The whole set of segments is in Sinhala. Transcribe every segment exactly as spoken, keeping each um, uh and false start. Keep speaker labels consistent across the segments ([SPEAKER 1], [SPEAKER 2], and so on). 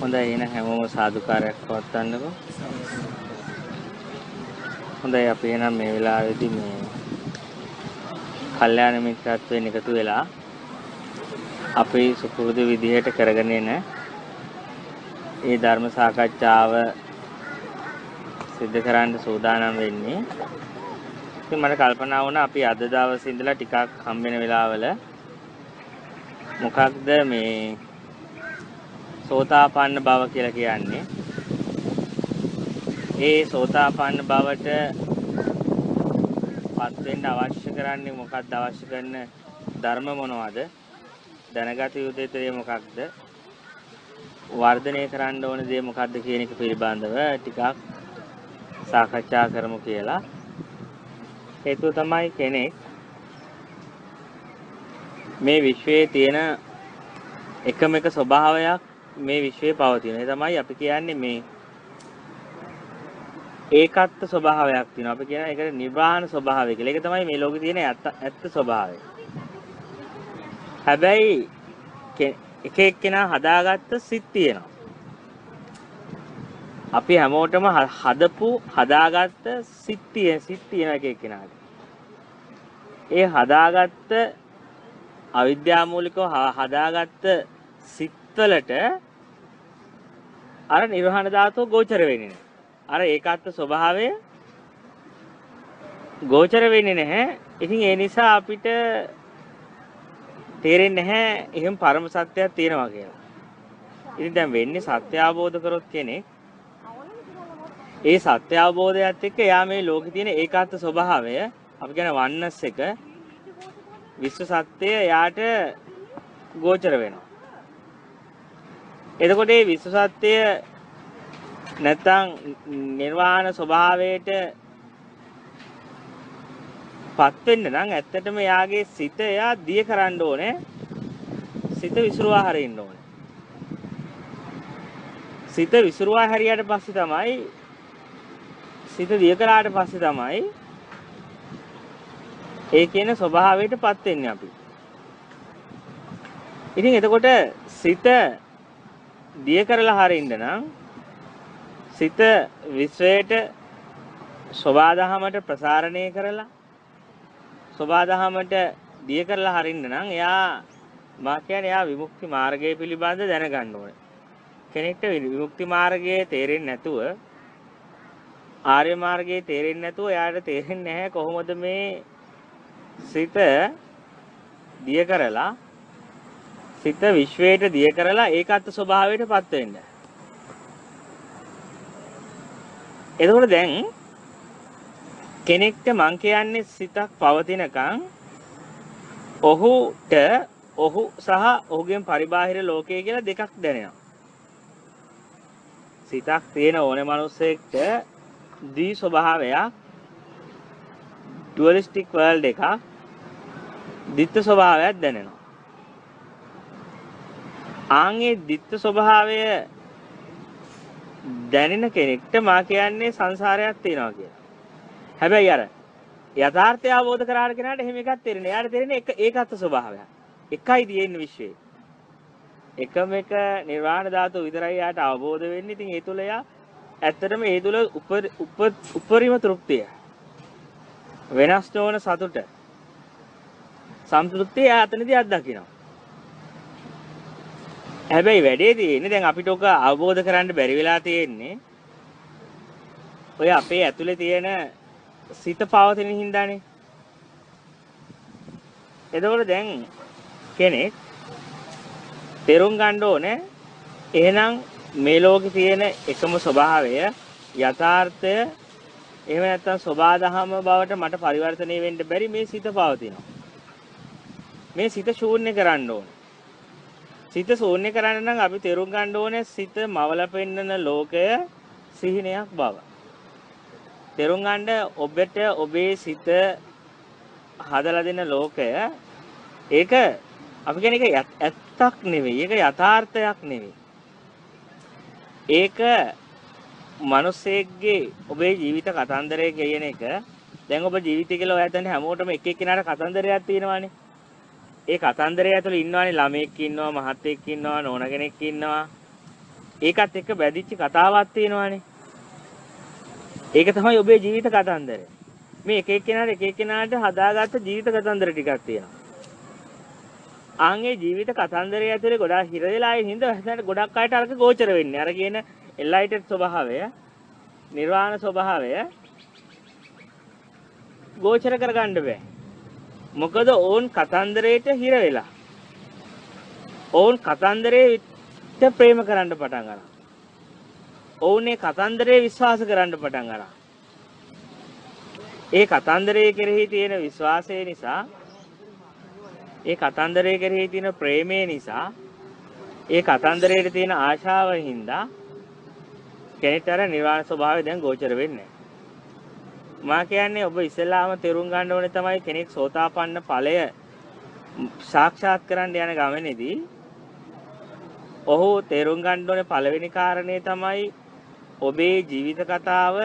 [SPEAKER 1] හොඳයි එහෙනම් හැමෝම සාදුකාරයක් පවත්වන්නකෝ. හොඳයි අපි එහෙනම් මේ වෙලාවේදී මේ කල්යාණ මිත්‍රත්වයෙන් එකතු වෙලා අපේ සුපුරුදු විදිහට කරගෙන එන ඒ ධර්ම සාකච්ඡාව සිදු කරන්න සූදානම් වෙන්නේ. ඉතින් මට කල්පනා වුණා අපි අද දවසේ ඉඳලා ටිකක් හම්බෙන වෙලාවල මොකක්ද මේ සෝතාපන්න බව කියලා කියන්නේ. ඒ සෝතාපන්න බවට පත් වෙන්න අවශ්‍ය කරන්නේ මොකක්ද? අවශ්‍ය කරන ධර්ම මොනවද? දැනගත යුතු දේ මොකක්ද? වර්ධනය කරන්න ඕන දේ මොකක්ද කියන එක පිළිබඳව ටිකක් සාකච්ඡා කරමු කියලා. හේතුව තමයි කෙනෙක් මේ විශ්වයේ තියෙන එකම එක ස්වභාවයක් මේ විශ්වයේ පවතින. ඒ තමයි අපි කියන්නේ මේ ඒකත්ව ස්වභාවයක් තියෙනවා. අපි කියන එකට නිර්වාණ ස්වභාවය කියලා. ඒක තමයි මේ ලෝකේ තියෙන ඇත්ත ස්වභාවය. හැබැයි එක එක්කෙනා හදාගත්ත සිත් තියෙනවා. අපි හැමෝටම හදපු හදාගත්ත සිත් තියෙන සිත් තියෙන එක එක්කෙනාට. ඒ හදාගත්ත අවිද්‍යාමූලිකව හදාගත්ත සිත්වලට අර නිර්වාණ ධාතුව ගෝචර වෙන්නේ නැහැ. අර ඒකාත්ම ස්වභාවය ගෝචර වෙන්නේ නැහැ. ඉතින් ඒ නිසා අපිට තේරෙන්නේ නැහැ එහෙම පරම සත්‍යයක් තියෙනවා කියලා. ඉතින් දැන් වෙන්නේ සත්‍ය අවබෝධ කරොත් කෙනෙක් ඒ සත්‍ය අවබෝධයත් එක්ක එයා මේ ලෝකේ තියෙන ඒකාත්ම ස්වභාවය අපි කියන වන්නස් එක විශ්ව සත්‍යය එයාට ගෝචර වෙනවා. එතකොට මේ විශ්ව සත්‍යය නැත්තම් නිර්වාණ ස්වභාවයට පත් වෙන්න නම් ඇත්තටම එයාගේ සිත එයා දිය කරන්න ඕනේ. සිත විසිරුවා හරින්න ඕනේ. සිත විසිරුවා හැරියට පස්සේ තමයි සිත දිය කරාට පස්සේ තමයි ඒ කියන ස්වභාවයට පත් වෙන්නේ අපි. ඉතින් එතකොට සිත දිය කරලා හරින්න නම් සිත විශ්වයට සෝවාදහමට ප්‍රසාරණය කරලා සෝවාදහමට දිය කරලා හරින්න නම් එයා මා කියන්නේ එයා විමුක්ති මාර්ගය පිළිබඳ දැනගන්න ඕනේ. කෙනෙක්ට විමුක්ති මාර්ගයේ තේරෙන්නේ නැතුව ආර්ය මාර්ගයේ තේරෙන්නේ නැතුව එයාට තේරෙන්නේ නැහැ කොහොමද මේ සිත දිය කරලා සිත විශ්වයට දිය කරලා ඒකත් ස්වභාවයට පත් වෙන්න. එතකොට දැන් කෙනෙක්ට මං කියන්නේ සිතක් පවතිනකන් ඔහුට ඔහු සහ ඔහුගෙන් පරිබාහිර ලෝකය කියලා දෙකක් දැනෙනවා. සිතක් තියෙන ඕනේ මිනිස්සෙක්ට දී ස්වභාවයක් ඩුවලිස්ටික් වර්ල්ඩ් එකක් ditth ස්වභාවයක් දැනෙනවා. ආන්ගේ ditth ස්වභාවය දැනෙන කෙනෙක්ට මා කියන්නේ සංසාරයක් තියෙනවා කියලා. හැබැයි අර යථාර්ථය අවබෝධ කරාට කෙනාට එහෙම එකක් තේරෙන්නේ. එයාට තේරෙන්නේ එක ඒකත් ස්වභාවයක්. එකයි තියෙන්නේ විශ්වයේ. එකම එක නිර්වාණ ධාතුව විතරයි යාට අවබෝධ වෙන්නේ. ඉතින් ඒ තුල යා ඇත්තටම ඒ තුල උපරිම තෘප්තිය. වෙනස් නොවන සතුට. සම්තෘප්තිය ආතනදී අත්දකිනවා. හැබැයි වැඩේ තියෙන්නේ දැන් අපිට ඔක අවබෝධ කරන්න බැරි වෙලා තියෙන්නේ ඔය අපේ ඇතුලේ තියෙන සිත පවතින හින්දානේ. එතකොට දැන් කෙනෙක් තේරුම් ගන්න ඕනේ එහෙනම් මේ ලෝකේ තියෙන එකම ස්වභාවය යථාර්ථය එහෙම නැත්නම් සබාදහම බවට මට පරිවර්තනය වෙන්න බැරි මේ සිත පවතිනවා. මේ සිත ශූන්‍ය කරන්න ඕනේ. සිත ශූන්‍ය කරන්න නම් අපි තේරුම් ගන්න ඕනේ සිත මවල පෙන්නන ලෝකය සිහිනයක් බව. තේරුම් ගන්න ඔබට ඔබේ සිත හදලා දෙන ලෝකය ඒක අපි කියන එක ඇත්තක් නෙවෙයි. ඒක යථාර්ථයක් නෙවෙයි. ඒක මිනිස්සෙක්ගේ ඔබේ ජීවිත කතන්දරය කියන එක දැන් ඔබ ජීවිතය කියලා ඔය හිතන්නේ හැමෝටම එක එක්කිනාට කතන්දරයක් තියෙනවානේ. ඒ කතන්දරය ඇතුළේ ඉන්නවානේ ළමෙක් ඉන්නවා, මහත්තයෙක් ඉන්නවා, නෝන කෙනෙක් ඉන්නවා. ඒකත් එක්ක බැඳිච්ච කතාවක් තියෙනවානේ. ඒක තමයි ඔබේ ජීවිත කතන්දරය. මේ එක එක්කෙනාට එක එක්කෙනාට හදාගත්ත ජීවිත කතන්දර ටිකක් තියෙනවා. ආන්ගේ ජීවිත කතන්දරය ඇතුලේ ගොඩාක් හිර වෙලා ඉන්න හින්දා වැස්සට ගොඩක් අයට අරක ගෝචර වෙන්නේ. අර කියන එන්ලයිටඩ් ස්වභාවය, නිර්වාණ ස්වභාවය ගෝචර කරගන්න බෑ. මොකද ඕන් කතන්දරයට හිර වෙලා. ඕන් කතන්දරේට ප්‍රේම කරන්න පටන් ගන්නවා. ඕනේ කතන්දරේ විශ්වාස කරන්න පටන් ගන්නවා. ඒ කතන්දරයේ කෙරෙහි තියෙන විශ්වාසය නිසා, ඒ කතන්දරයේ කෙරෙහි තියෙන ප්‍රේමය නිසා, ඒ කතන්දරයේ තියෙන ආශාව හින්දා කෙනෙක්ට අර නිර්වාණ ස්වභාවය දැන් ගෝචර වෙන්නේ. මා කියන්නේ ඔබ ඉස්සෙල්ලාම තේරුම් ගන්න ඕනේ තමයි කෙනෙක් සෝතාපන්න ඵලය සාක්ෂාත් කරන්න යන ගමනේදී ඔහු තේරුම් ගන්න ඕනේ පළවෙනි කාරණේ තමයි ඔබේ ජීවිත කතාව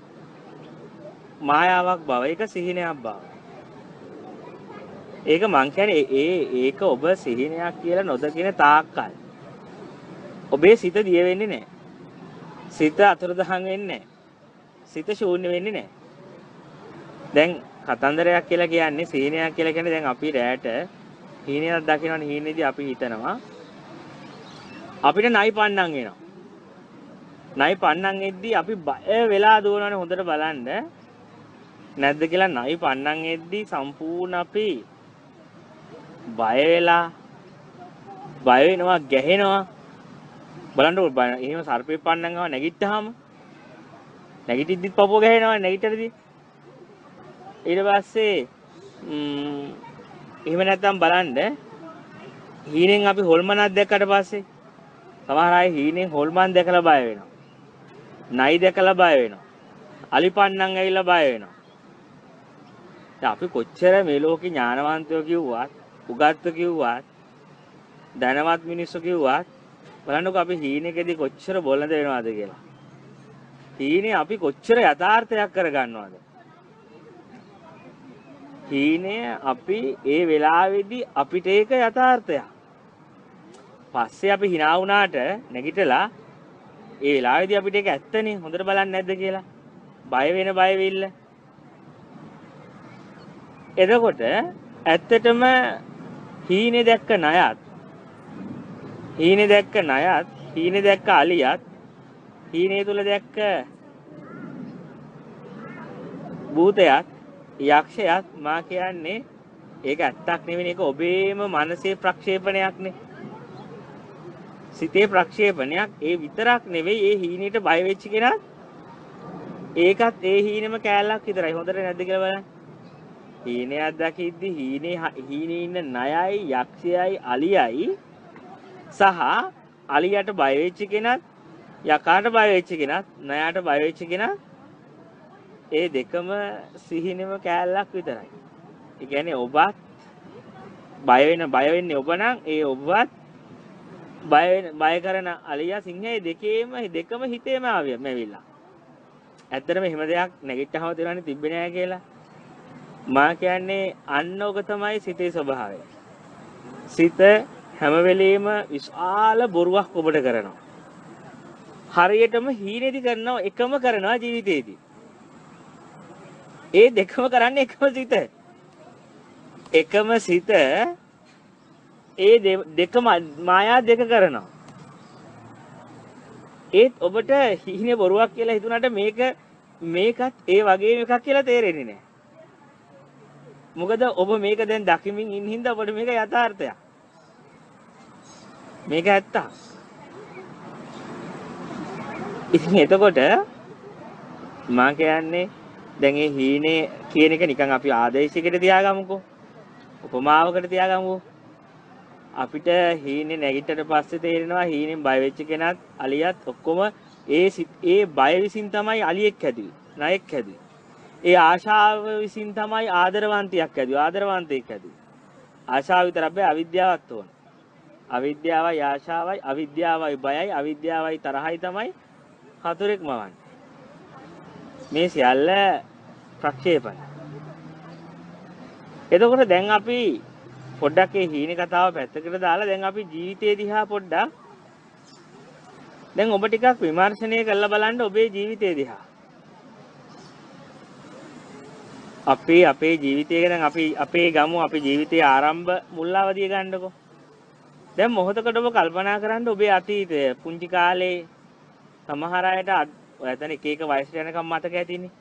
[SPEAKER 1] මායාවක් බව. ඒක සිහිනයක් බව. ඒක මං කියන්නේ ඒ ඒක ඔබ සිහිනයක් කියලා නොදකින තාක්කල් ඔබේ සිත දිය වෙන්නේ නැහැ. සිත අතුරුදහන් වෙන්නේ නැහැ. සිත ශූන්‍ය වෙන්නේ නැහැ. දැන් කතන්දරයක් කියලා කියන්නේ සිහිනයක් කියලා කියන්නේ දැන් අපි රැට හීනයක් දකිනවනේ හීනේදී අපි හිතනවා අපිට නයි පන්නන් එනවා. නයි පන්නන් එද්දී අපි බය වෙලා දුවනවනේ හොඳට බලන්න. නැද්ද කියලා නයි පන්නන් එද්දී සම්පූර්ණ අපි බය වෙලා බය වෙනවා ගැහෙනවා. බලන්නකො එහෙම සර්පේ පන්නන් ආව නැගිට්ටාම නැගිටිද්දිත් පපුව ගැහෙනවා නැගිටරදී. ඊට පස්සේ ම්ම් එහෙම නැත්තම් බලන්න හීනෙන් අපි හොල්මනක් දැක්කට පස්සේ සමහර අය හීනෙන් හොල්මන් දැකලා බය වෙනවා. නයි දැකලා බය වෙනවා. අලිපන්නන් ඇවිල්ලා බය වෙනවා. දැන් අපි කොච්චර මේ ලෝකේ ඥානවන්තයෝ කිව්වත්, උගත්තු කිව්වත්, ධනවත් මිනිස්සු කිව්වත් බලන්නකො අපි හීනෙකදී කොච්චර බොළඳ වෙනවද කියලා. හීනේ අපි කොච්චර යථාර්ථයක් කරගන්නවද? හීනේ අපි ඒ වෙලාවේදී අපිට ඒක යථාර්ථයක්. පස්සේ අපි hina වුණාට නැගිටලා ඒ වෙලාවේදී අපිට ඒක ඇත්තනේ හොඳට බලන්නේ නැද්ද කියලා. බය වෙන බය වෙilla. එතකොට ඇත්තටම හීනේ දැක්ක ණයත් හීනේ දැක්ක ණයත් හීනේ දැක්ක අලියත් හීනේ තුල දැක්ක භූතයත් යක්ෂයත් මා කියන්නේ ඒක ඇත්තක් නෙවෙයි. ඒක ඔබේම මනසේ ප්‍රක්ෂේපණයක්නේ. සිතේ ප්‍රක්ෂේපණයක්. ඒ විතරක් නෙවෙයි ඒ හීනෙට බය වෙච්ච කෙනා ඒකත් ඒ හීනෙම කෑල්ලක් විතරයි. හොඳට නැද්ද කියලා බලන්න. හීනයක් දකිද්දි හීනේ හීනේ ඉන්න ණයයි යක්ෂයයි අලියයි සහ අලියට බය වෙච්ච කෙනත් යකාට බය වෙච්ච කෙනත් ණයට බය වෙච්ච කෙනත් ඒ දෙකම සිහිනෙම කෑල්ලක් විතරයි. ඒ කියන්නේ ඔබත් බය වෙන බය වෙන්නේ ඔබ නම් ඒ ඔබවත් බය වෙන බය කරන අලියා සිංහය දෙකේම දෙකම හිතේම ආවිය මැවිලා. ඇත්තටම එහෙම දෙයක් නැගිට්ටහම තියන්නේ තිබ්බේ නෑ කියලා. මා කියන්නේ අන්න ඔක තමයි සිතේ ස්වභාවය. සිත හැම වෙලෙම විශාල බොරුවක් ඔබට කරනවා. හරියටම හීනේදී කරනවා එකම කරනවා ජීවිතේදී. ඒ දෙකම කරන්නේ එකම සිත. එකම සිත ඒ දෙකම මායා දෙක කරනවා. ඒත් ඔබට හීනේ බොරුවක් කියලා හිතුණාට මේක මේකත් ඒ වගේම එකක් කියලා තේරෙන්නේ නැහැ. මොකද ඔබ මේක දැන් දකිමින් ඉන්න හින්දා ඔබට මේක යථාර්ථයක්. මේක ඇත්තක්. ඉතින් එතකොට මම කියන්නේ දැන් මේ හීනේ කියන එක නිකන් අපි ආදේශයකට තියාගමුකෝ. උපමාවකට තියාගමුකෝ. අපිට හීනේ නැගිටට පස්සේ තේරෙනවා හීනෙන් බය වෙච්ච කෙනත් අලියත් ඔක්කොම ඒ ඒ බය විසින් තමයි අලියෙක් හැදුවේ. ණයෙක් හැදුවේ. ඒ ආශාව විසින් තමයි ආදරවන්තියක් හැදුවේ. ආදරවන්තයෙක් හැදුවේ. ආශාව විතරක් බෑ අවිද්‍යාවක් ඕන. අවිද්‍යාවයි ආශාවයි අවිද්‍යාවයි බයයි අවිද්‍යාවයි තරහයි තමයි හතුරෙක් මවන්නේ. මේ සියල්ල ප්‍රක්ෂේපණ. එතකොට දැන් අපි පොඩ්ඩක් මේ හීන කතාව පැත්තකට දාලා දැන් අපි ජීවිතේ දිහා පොඩ්ඩක් දැන් ඔබ ටිකක් විමර්ශනය කරලා බලන්න ඔබේ ජීවිතය දිහා. අපේ අපේ ජීවිතය ගැන අපි අපේ ගමු අපේ ජීවිතයේ ආරම්භ මුල් අවධිය ගන්නකො. දැන් මොහොතකට ඔබ කල්පනා කරන්න ඔබේ අතීතය පුංචි කාලේ සමහර අයට ඔයතන එක එක වයසට යනකම් මතක ඇතිනේ.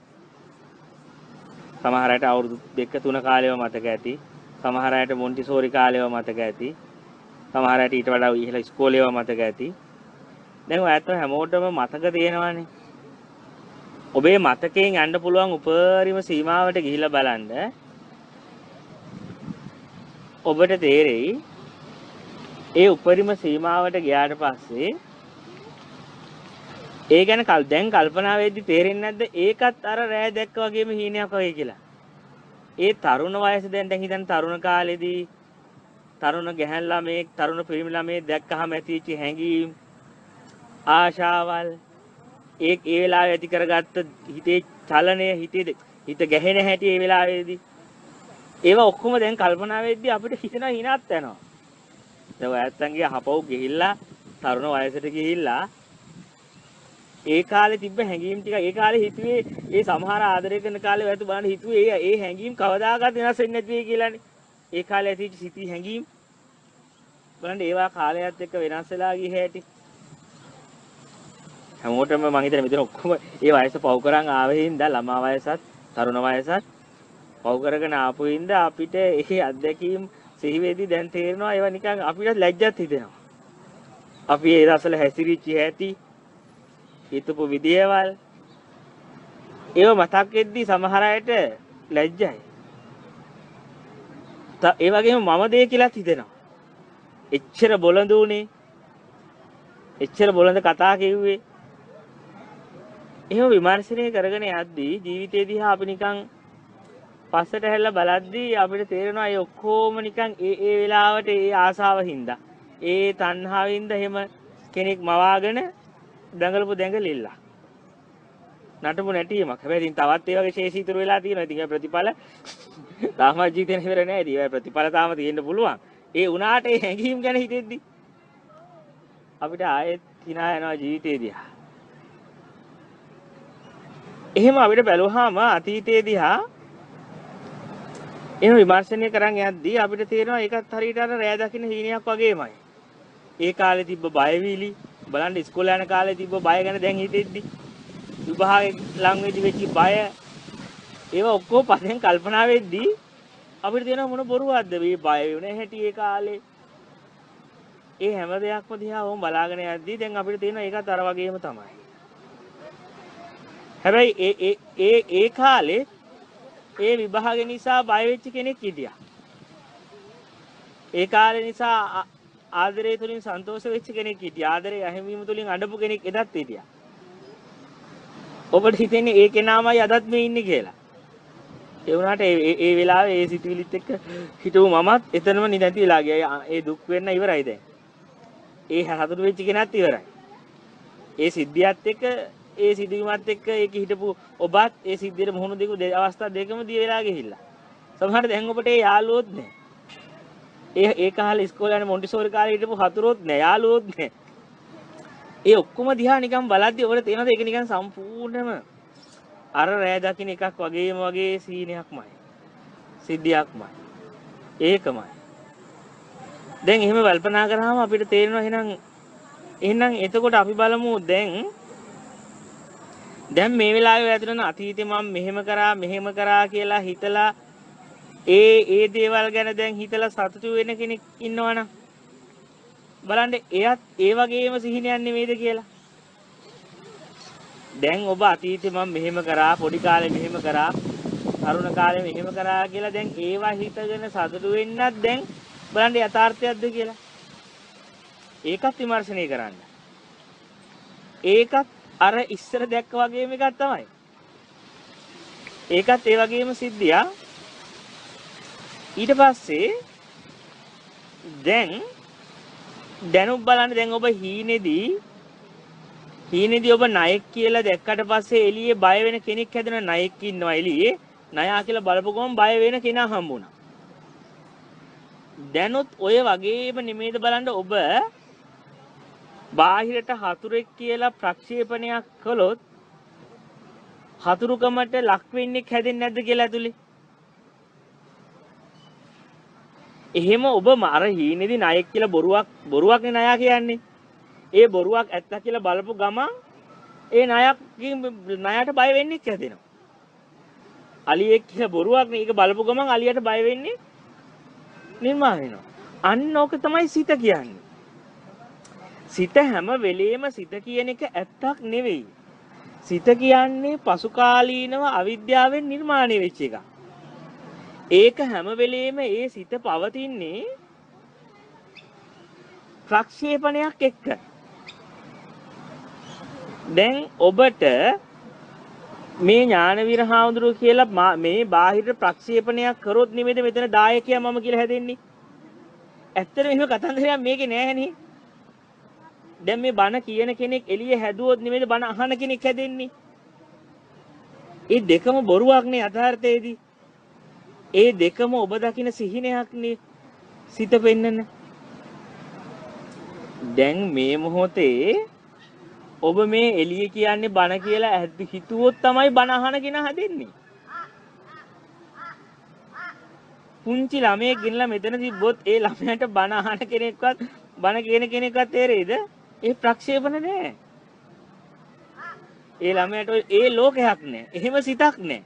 [SPEAKER 1] සමහර අයට අවුරුදු දෙක තුන කාලේව මතක ඇති. සමහර අයට මොන්ටිසෝරි කාලේව මතක ඇති. සමහර අයට ඊට වඩා ඉහළ ඉස්කෝලේව මතක ඇති. දැන් ඔයත් හැමෝටම මතක තියෙනවානේ. ඔබේ මතකයෙන් යන්න පුළුවන් උපරිම සීමාවට ගිහිල්ලා බලන්න. ඔබට තේරෙයි ඒ උපරිම සීමාවට ගියාට පස්සේ ඒ ගැන කල් දැන් කල්පනා වෙද්දි තේරෙන්නේ නැද්ද ඒකත් අර රෑ දැක්ක වගේම හීනයක් වගේ කියලා. ඒ තරුණ වයස දැන් දැන් හිතන්න තරුණ කාලෙදී තරුණ ගැහැන් ළමෙක් තරුණ පිරිමි ළමෙක් දැක්කහම ඇතිවෙච්ච හැඟීම් ආශාවල් ඒ ඒ වෙලාවේ ඇති කරගත්ත හිතේ චලනය හිතේ හිත ගැහෙන හැටි ඒ වෙලාවේදී ඒවා ඔක්කොම දැන් කල්පනා වෙද්දී අපිට හිතන හිනත් යනවා. දැන් ඔයත්තන්ගේ හපව් ගිහිල්ලා තරුණ වයසට ගිහිල්ලා ඒ කාලේ තිබ්බ හැඟීම් ටික ඒ කාලේ හිතුවේ ඒ සමහර ආදරය කරන කාලේ ඔයත් බලන්න හිතුවේ ඒ ඒ හැඟීම් කවදාකවත් වෙනස් වෙන්නේ නැති වෙයි කියලානේ. ඒ කාලේ ඇතිවෙච්ච සිටි හැඟීම් බලන්න ඒවා කාලයත් එක්ක වෙනස් වෙලා ගිය හැටි. හැමෝටම මම හිතන්නේ මෙතන ඔක්කොම ඒ වයස පව් කරන් ආවේ හින්දා ළමා වයසත් තරුණ වයසත් පව් කරගෙන ආපු හින්දා අපිට ඒ අත්දැකීම් සිහි වෙදී දැන් තේරෙනවා ඒවා නිකන් අපිට ලැජ්ජත් හිතෙනවා. අපි ඒ දවස්වල හැසිරිච්ච හැටි හිතපු විදියවල් ඒව මතක් වෙද්දී සමහර අයට ලැජ්ජයි. ඒ වගේම මම දෙය කියලාත් හිතෙනවා. එච්චර බොළඳ උනේ එච්චර බොළඳ කතා කිව්වේ එහෙම විමර්ශනය කරගෙන යද්දී ජීවිතේ දිහා අපි නිකන් පස්සට හැරිලා බලද්දී අපිට තේරෙනවා ඒ ඔක්කොම නිකන් ඒ ඒ වෙලාවට ඒ ආසාව හින්දා ඒ තණ්හාවින්ද එහෙම කෙනෙක් මවාගෙන දඟලපු දැඟලිල්ල නටපු නැටීමක්. හැබැයි ඉතින් තවත් ඒ වගේ ශේෂ ඉතුරු වෙලා තියෙනවා. ඉතින් ඒ ප්‍රතිඵල තාම ජීවිතේ ඉවර නැහැ. ඉතින් ඒ ප්‍රතිඵල තාම තියෙන්න පුළුවන්. ඒ උනාට ඒ හැඟීම් ගැන හිතෙද්දි අපිට ආයෙත් hina යනවා ජීවිතේ දිහා. එහෙම අපිට බැලුවාම අතීතයේ දිහා එහෙම විමර්ශනය කරන් යද්දී අපිට තේරෙනවා ඒකත් හරියට අර රෑ දකින්න හීනයක් වගේමයි. ඒ කාලේ තිබ්බ බයවිලි බලන්න ඉස්කෝලේ යන කාලේ තිබ්බ බය ගැන දැන් හිතෙද්දි විභාගේ ලඟ වෙදි වෙච්ච බය ඒවා ඔක්කොම පස්සෙන් කල්පනා වෙද්දී අපිට තේරෙනවා මොන බොරුවක්ද මේ බය වුණේ හැටි ඒ කාලේ. ඒ හැම දෙයක්ම දිහා වොම් බලාගෙන යද්දී දැන් අපිට තේරෙනවා ඒකත් අර වගේම තමයි. හැබැයි ඒ ඒ ඒ ඒ කාලේ ඒ විභාග නිසා බය වෙච්ච කෙනෙක් හිටියා. ඒ කාලේ නිසා ආදරය තුලින් සන්තෝෂ වෙච්ච කෙනෙක් හිටියා. ආදරය අහිමිවීම තුලින් අඬපු කෙනෙක් එදත් හිටියා. ඔබට හිතෙන්නේ ඒ කෙනාමයි අදත් මේ ඉන්නේ කියලා. ඒ වුණාට ඒ ඒ වෙලාවේ ඒ සිතුවිලිත් එක්ක හිටපු මමත් එතනම නිදැති වෙලා ගියා. ඒ දුක් වෙන්න ඉවරයි දැන්. ඒ හතුරු වෙච්ච කෙනාත් ඉවරයි. ඒ සිද්ධියත් එක්ක ඒ සිදුවීමත් එක්ක ඒක හිටපු ඔබත් ඒ සිද්ධියට මුහුණ දෙකම අවස්ථා දෙකම දී වෙලා ගිහිල්ලා. සමහර දැන් ඔබට ඒ යාළුවොත් නැහැ. ඒ ඒ කාලේ ඉස්කෝලේ යන මොන්ටිසෝරි කාලේ හිටපු හතුරුත් නැහැ, යාළුවොත් නැහැ. ඒ ඔක්කොම දිහා නිකන් බලද්දි ඔබට තේරෙනවද ඒක නිකන් සම්පූර්ණයෙන්ම අර රෑ දකින්න එකක් වගේම වගේ සීනයක්මයි. සිද්ධියක්මයි. ඒකමයි. දැන් එහෙම කල්පනා කරාම අපිට තේරෙනවා එහෙනම් එහෙනම් එතකොට අපි බලමු දැන් දැන් මේ වෙලාවේ ඇතුළත අතීතේ මම මෙහෙම කරා මෙහෙම කරා කියලා හිතලා ඒ ඒ දේවල් ගැන දැන් හිතලා සතුටු වෙන කෙනෙක් ඉන්නවනම් බලන්න එයත් ඒ වගේම සිහිනයක් නෙමෙයිද කියලා. දැන් ඔබ අතීතේ මම මෙහෙම කරා පොඩි කාලේ මෙහෙම කරා තරුණ කාලේ මෙහෙම කරා කියලා දැන් ඒවා හිතගෙන සතුටු වෙන්නත් දැන් බලන්න යථාර්ථයක්ද කියලා. ඒකත් විමර්ශනය කරන්න. ඒකත් අර ඉස්සර දැක්ක වගේම එකක් තමයි. ඒකත් ඒ වගේම සිද්ධියක්. ඊට පස්සේ දැන් දැනුත් බලන්න දැන් ඔබ හීනේදී හීනේදී ඔබ ණයෙක් කියලා දැක්කට පස්සේ එළියේ බය වෙන කෙනෙක් හැදෙන ණයෙක් ඉන්නවා එළියේ. ණයා කියලා බලපු ගමන් බය වෙන කෙනා හම්බුණා. දැනුත් ඔය වගේම නෙමෙයිද බලන්න ඔබ බාහිරට හතුරෙක් කියලා ප්‍රක්ෂේපණයක් කළොත් හතුරුකමට ලක් වෙන්නේ හැදෙන්නේ නැද්ද කියලා ඇතුලේ? එහෙම ඔබ අර හීනේදී ණයෙක් කියලා බොරුවක් බොරුවක් නේ ණයා කියන්නේ. ඒ බොරුවක් ඇත්ත කියලා බලපු ගමන් ඒ ණයක් ණයට බය වෙන්නේ හැදෙනවා. අලියෙක් කියලා බොරුවක් නේ ඒක බලපු ගමන් අලියට බය වෙන්නේ නිර්මාණය වෙනවා. අන්න ඕක තමයි සිත කියන්නේ. සිත හැම වෙලේම සිත කියන එක ඇත්තක් නෙවෙයි. සිත කියන්නේ පසුකාලීනව අවිද්‍යාවෙන් නිර්මාණය වෙච්ච එකක්. ඒක හැම වෙලේම ඒ සිත පවතින්නේ ප්‍රක්ෂේපණයක් එක්ක. දැන් ඔබට මේ ඥානවීර හාමුදුරුවෝ කියලා මේ බාහිර ප්‍රක්ෂේපණයක් කරොත් නෙමෙයිද මෙතන දායකයා මම කියලා හැදෙන්නේ. ඇත්තටම එහෙම කතන්දරයක් මේකේ නෑනේ. දැන් මේ බණ කියන කෙනෙක් එළිය හැදුවොත් නෙමෙයිද බණ අහන කෙනෙක් හැදෙන්නේ. ඒ දෙකම බොරුවක් නේ යථාර්ථයේදී. ඒ දෙකම ඔබ දකින සිහිනයක් නේ සිත පෙන්නන. දැන් මේ මොහොතේ ඔබ මේ එළිය කියන්නේ බණ කියලා හිතුවොත් තමයි බණ අහන කෙනා හැදෙන්නේ. පුංචි ළමයෙක් ගෙනලා මෙතන තිබ්බොත් ඒ ළමයාට බණ අහන කෙනෙක්වත් බණ කියන කෙනෙක්වත් තේරෙයිද? ඒ ප්‍රක්ෂේපණ නෑ. ඒ ළමයාට ඒ ලෝකයක් නෑ. එහෙම සිතක් නෑ.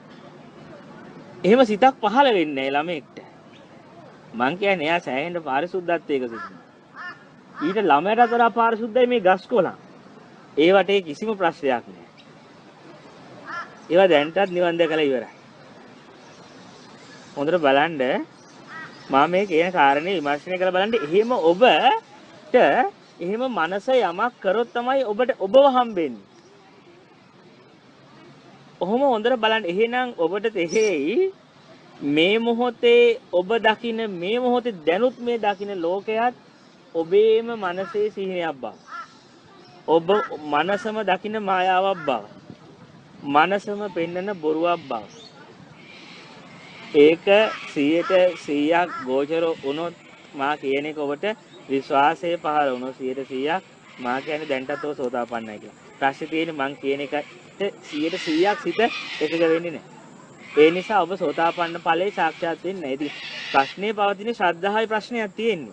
[SPEAKER 1] එහෙම සිතක් පහළ වෙන්නේ නෑ ළමයෙක්ට. මං කියන්නේ එයා සෑහෙන පාරිශුද්ධත්වයක සිටිනවා. ඊට ළමයට අතර පාරිශුද්ධයි මේ ගස් කොළන්. ඒවට ඒ කිසිම ප්‍රශ්නයක් නෑ. ඒවා දැන්ටත් නිවන් දැකලා ඉවරයි. හොඳට බලන්න මම මේ කියන කාරණේ විමර්ශනය කරලා බලන්න. එහෙම ඔබට එහෙම මනස යමක් කරොත් තමයි ඔබට ඔබව හම්බෙන්නේ. ඔහොම හොඳට බලන්න. එහෙනම් ඔබට තේරෙයි මේ මොහොතේ ඔබ දකින මේ මොහොතේ දැනුත් මේ දකින ලෝකයක් ඔබේම මනසේ සිහිනයක් බව. ඔබ මනසම දකින මායාවක් බව. මනසම පෙන්නන බොරුවක් බව. ඒක සියයට සීයක් ගෝචර වුණොත් මා කියන එක ඔබට විශ්වාසය පහළ වුණොත් සියයට සීයක් මා කියන්නේ දැන්ටත් ඔය සෝතාපන්නයි කියලා. ප්‍රශ්නේ තියෙන්නේ මං කියන එකට සියයට සීයක් සිත එකක වෙන්නේ නැහැ. ඒ නිසා ඔබ සෝතාපන්න ඵලයේ සාක්ෂාත් වෙන්නේ නැහැ. ඉතින් ප්‍රශ්නේ පවතින ශ්‍රද්ධාවේ ප්‍රශ්නයක් තියෙන්නේ.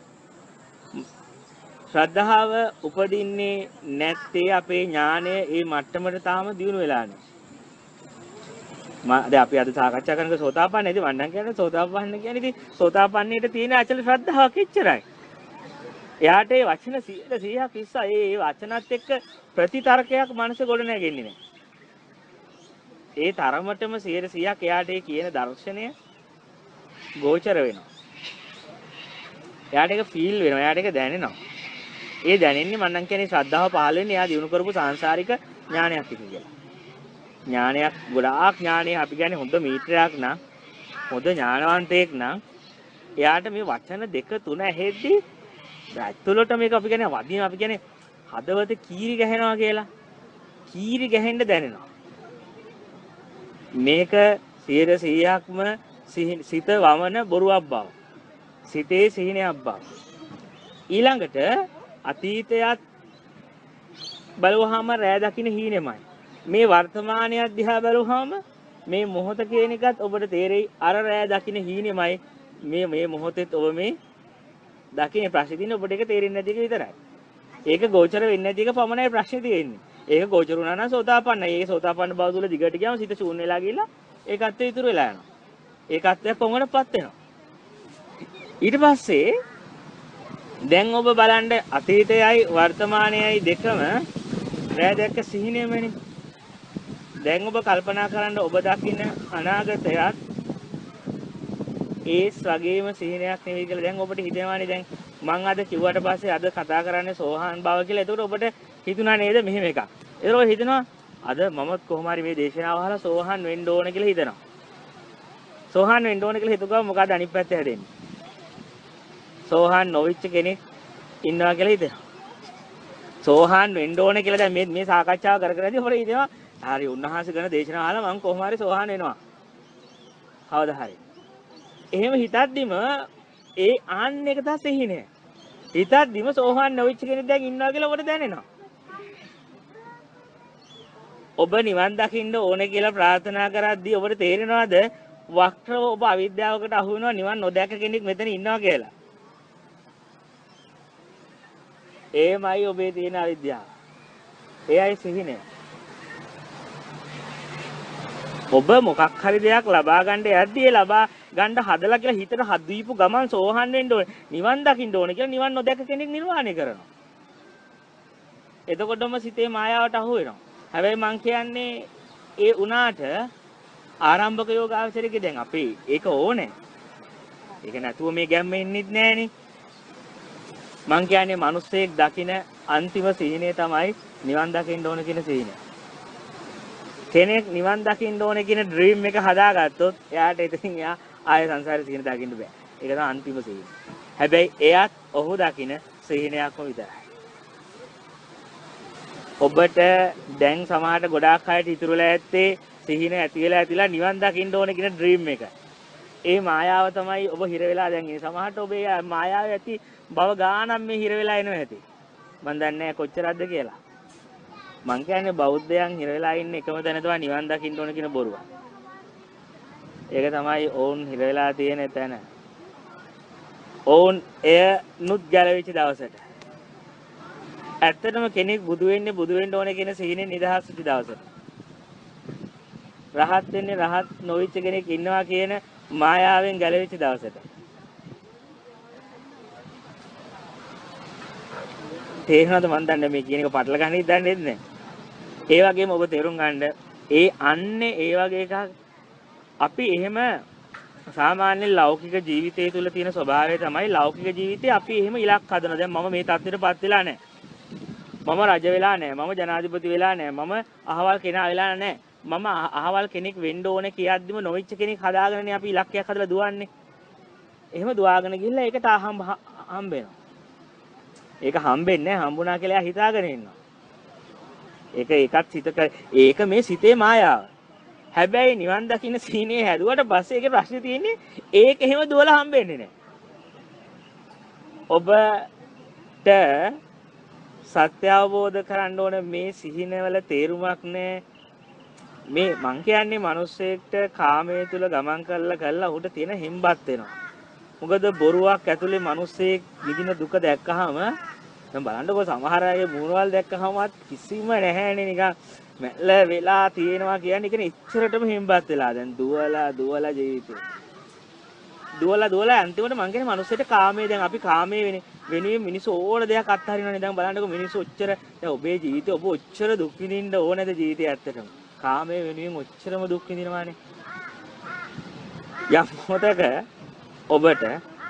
[SPEAKER 1] ශ්‍රද්ධාව උපදින්නේ නැත්තේ අපේ ඥානය ඒ මට්ටමට තාම දියුණු වෙලා නැහැ. මා දැන් අපි අද සාකච්ඡා කරන සෝතාපන්න ඉතින් වණ්ඩම් කියන්නේ සෝතාපන්න කියන්නේ ඉතින් සෝතාපන්නයට තියෙන අචල ශ්‍රද්ධාවක් එච්චරයි. එයාට ඒ වචන සියයට සීයක් ඉස්සා ඒ වචනත් එක්ක ප්‍රතිතර්කයක් මනස ගොඩ නැගෙන්නේ නැහැ. ඒ තරමටම සියයට සීයක් එයාට ඒ කියන දර්ශනය ගෝචර වෙනවා. එයාට ඒක ෆීල් වෙනවා. එයාට ඒක දැනෙනවා. ඒ දැනෙන්නේ මම නම් කියන්නේ ශ්‍රද්ධාව පහළ වෙන්නේ එයා දිනු කරපු සාංශාරික ඥානයක් එක කියලා. ඥානයක් ගොඩාක් ඥානය අපි කියන්නේ හොඳ මීටරයක් නම් හොඳ ඥානවන්තයෙක් නම් එයාට මේ වචන දෙක තුන ඇහෙද්දි ඇතුළට මේක අපි කියන්නේ වදින අපි කියන්නේ හදවත කීරි ගහනවා කියලා. කීරි ගහෙන්න දැනෙනවා. මේක සියයට සීයක්ම සිත වමන බොරුවක් බව. සිතේ සිහිනයක් බව. ඊළඟට අතීතයත් බලවහම රෑ දකින්න හීනෙමයි. මේ වර්තමානයේ දිහා බලුවාම මේ මොහොත කියන එකත් ඔබට තේරෙයි අර රෑ දකින්න හීනෙමයි මේ මේ මොහොතෙත් ඔබ මේ දකින්න ප්‍රශ්නේ තියෙන්නේ ඔබට ඒක තේරෙන්නේ නැති එක විතරයි. ඒක ගෝචර වෙන්නේ නැති එක පමණයි ප්‍රශ්නේ තියෙන්නේ. ඒක ගෝචර වුණා නම් සෝතාපන්නයි. ඒක සෝතාපන්න බව තුල දිගට ගියාම සිත ශූන්‍ය වෙලා ගිහිල්ලා ඒකත් ඉතුරු වෙලා යනවා. ඒකත් කොහොමදපත් වෙනවා. ඊට පස්සේ දැන් ඔබ බලන්න අතීතයයි වර්තමානයයි දෙකම රෑ දැක්ක සිහිනෙමනේ. දැන් ඔබ කල්පනා කරන්න ඔබ දකින්න අනාගතයත් ඒස් වගේම සිහිනයක් නෙවෙයි කියලා දැන් ඔබට හිතෙනවානේ. දැන් මං අද කිව්වට පස්සේ අද කතා කරන්නේ සෝහාන් බව කියලා. එතකොට ඔබට හිතුණා නේද මෙහෙම එකක්. එතකොට හිතෙනවා අද මමත් කොහොම හරි මේ දේශනාව අහලා සෝහාන් වෙන්න ඕන කියලා හිතනවා. සෝහාන් වෙන්න ඕන කියලා හිතුවා මොකද අනිත් පැත්ත හැදෙන්නේ? සෝහාන් නොවිච්ච කෙනෙක් ඉන්නවා කියලා හිතෙනවා. සෝහාන් වෙන්න ඕන කියලා දැන් මේ මේ සාකච්ඡාව කර කර ඉඳි ඔබට හිතෙනවා හරි උන්වහන්සේ කරන දේශනාව අහලා මම කොහොම හරි සෝහාන් වෙනවා. කවදා හරි. එහෙම හිතද්දිම ඒ ආන්න එක තමයි සිහිනය. හිතද්දිම සෝහන් නොවිච්ච කෙනෙක් දැන් ඉන්නවා කියලා ඔබට දැනෙනවා. ඔබ නිවන් දකින්න ඕනේ කියලා ප්‍රාර්ථනා කරද්දී ඔබට තේරෙනවද වක්‍රව ඔබ අවිද්‍යාවකට අහු වෙනවා නිවන් නොදැක කෙනෙක් මෙතන ඉන්නවා කියලා? ඒමයි ඔබේ තියෙන අවිද්‍යාව. එයයි සිහිනය. ඔබ මොකක් හරි දෙයක් ලබා ගන්න යද්දී ඒ ලබා ගන්න හදලා කියලා හිතට හදීපු ගමන් සෝහන් වෙන්න ඕනේ. නිවන් දකින්න ඕනේ කියලා නිවන් නොදැක කෙනෙක් නිර්වාණය කරනවා. එතකොටම සිතේ මායාවට අහු වෙනවා. හැබැයි මං කියන්නේ ඒ උනාට ආරම්භක යෝගාවචරයේ දැන් අපි ඒක ඕනේ. ඒක නැතුව මේ ගැම්ම ඉන්නෙත් නෑනේ. මං කියන්නේ මිනිස්සෙක් දකින අන්තිම සීනය තමයි නිවන් දකින්න ඕන කියන සීනය. කෙනෙක් නිවන් දකින්න ඕන කියන ඩ්‍රීම් එක හදාගත්තොත් එයාට ඉතින් එයා ආය සංසාරේ සීන දකින්න බෑ. ඒක තමයි අන්තිම සීනය. හැබැයි එයාත් ඔහු දකින සීනයක්ම විතරයි. ඔබට දැන් සමහරට ගොඩාක් අයට ඉතුරුලා ඇත්තේ සිහින ඇති වෙලා ඇතිලා නිවන් දකින්න ඕන කියන ඩ්‍රීම් එක. ඒ මායාව තමයි ඔබ හිර වෙලා දැන් ඉන්නේ. සමහරට ඔබේ මායාව ඇති බව ගානක් මේ හිර වෙලා එනවා ඇති. මම දන්නේ නැහැ කොච්චරක්ද කියලා. මං කියන්නේ බෞද්ධයන් හිර වෙලා ඉන්නේ එකම තැන තමයි නිවන් දකින්න ඕන කියන බොරුව. ඒක තමයි ඔවුන් හිර වෙලා තියෙන තැන. ඔවුන් එය නුත් ගැලවිච්ච දවසට. ඇත්තටම කෙනෙක් බුදු වෙන්නේ බුදු වෙන්න ඕනේ කියන සිහිනේ නිදහස් වෙච්ච දවසට. රහත් වෙන්නේ රහත් නොවිච්ච කෙනෙක් ඉන්නවා කියන මායාවෙන් ගැලවිච්ච දවසට. තේරෙනවද මන් දන්නේ මේ කියන එක පටල ගන්න ඉදන්නේ නැහැ. ඒ වගේම ඔබ තේරුම් ගන්න ඒ අන්නේ ඒ වගේ එකක් අපි එහෙම සාමාන්‍ය ලෞකික ජීවිතය තුළ තියෙන ස්වභාවය තමයි ලෞකික ජීවිතේ අපි එහෙම ඉලක්ක හදනවා. දැන් මම මේ තත්ත්වෙටපත් වෙලා නැහැ. මම රජ වෙලා නැහැ. මම ජනාධිපති වෙලා නැහැ. මම අහවල් කෙනා වෙලා නැහැ. මම අහවල් කෙනෙක් වෙන්න ඕනේ කියද්දිම නොවිච්ච කෙනෙක් හදාගෙනනේ අපි ඉලක්කයක් හදලා දුවන්නේ. එහෙම දුවාගෙන ගිහිල්ලා ඒකට හම්බ හම්බ වෙනවා. ඒක හම්බෙන්නේ නැහැ. හම්බුණා කියලා එයා හිතාගෙන ඉන්නවා. ඒක ඒකත් සිතක ඒක මේ සිතේ මායාව. හැබැයි නිවන් දකින්න සීනේ හැදුවට පස්සේ ඒකේ ප්‍රශ්නේ තියෙන්නේ ඒක එහෙම දුවලා හම්බෙන්නේ නැහැ. ඔබට සත්‍ය අවබෝධ කරගන්න ඕන මේ සිහිනවල තේරුමක් නැහැ. මේ මං කියන්නේ මිනිස්සෙක්ට කාමයේ තුල ගමන් කරලා කරලා උට තියෙන හෙම්බත් වෙනවා. මොකද බොරුවක් ඇතුලේ මිනිස්සෙක් විඳින දුක දැක්කහම දැන් බලන්නකො සමහර අයගේ මූණවල දැක්කහමත් කිසිම නැහැනේ නිකන් මැල්ල වෙලා තියෙනවා කියන්නේ කියන්නේ ඉච්චරටම හෙම්බත් වෙලා දැන් දුවලා දුවලා ජීවිතේ. දුවලා දුවලා අන්තිමට මං කියන්නේ මිනිස්සෙට කාමයේ දැන් අපි කාමයේ වෙන්නේ වෙනුවෙන් මිනිස්සු ඕන දෙයක් අත්හරිනවනේ. දැන් බලන්නකො මිනිස්සු ඔච්චර දැන් ඔබේ ජීවිතේ ඔබ ඔච්චර දුක් විඳින්න ඕනේද ජීවිතේ ඇත්තටම? කාමයේ වෙනුවෙන් ඔච්චරම දුක් විඳිනවානේ. යම් මොතක ඔබට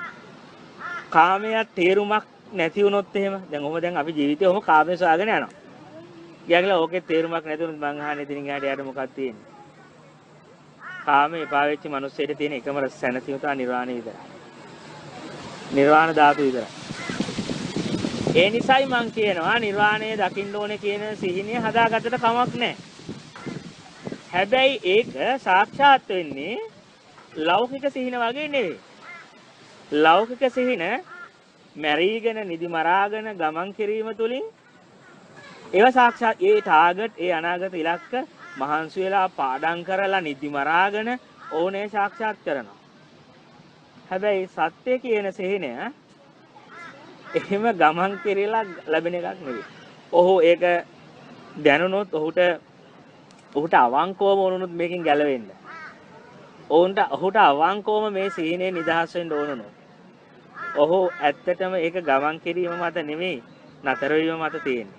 [SPEAKER 1] කාමයේ තේරුමක් නැති වුණොත් එහෙම දැන් ඔහොම දැන් අපි ජීවිතේ ඔහොම කාමයේ සොයාගෙන යනවා. ගියාගලා ඕකේ තේරුමක් නැති වුණොත් මං අහන්නේ ඉතින් එහාට යට මොකක්ද තියෙන්නේ? කාමයේ එපා වෙච්ච මිනිස්සෙට තියෙන එකම සැනසීම තමයි නිර්වාණය විතරයි. නිර්වාණ ධාතු විතරයි. ඒ නිසායි මං කියනවා නිර්වාණය දකින්න ඕනේ කියන සිහිනය හදාගත්තට කමක් නැහැ. හැබැයි ඒක සාක්ෂාත් වෙන්නේ ලෞකික සිහින වගේ නෙවෙයි. ලෞකික සිහින මැරීගෙන නිදි මරාගෙන ගමන් කිරීම තුලින් ඒව සාක්ෂාත් ඒ ටාගට් ඒ අනාගත ඉලක්ක මහන්සි වෙලා පාඩම් කරලා නිදි මරාගෙන ඕනේ සාක්ෂාත් කරනවා. හැබැයි සත්‍ය කියන සිහිනය එහෙම ගමන් කෙරෙලා ලැබෙන එකක් නෙවෙයි. ඔහු ඒක දැනුනොත් ඔහුට ඔහුට අවංකවම වුණොත් මේකෙන් ගැලවෙන්න. ඔවුන්ට ඔහුට අවංකවම මේ සිහිනේ නිදහස් වෙන්න ඕනනොත්. ඔහු ඇත්තටම ඒක ගමන් කිරීම මත නෙමෙයි නතර වීම මත තියෙන්නේ.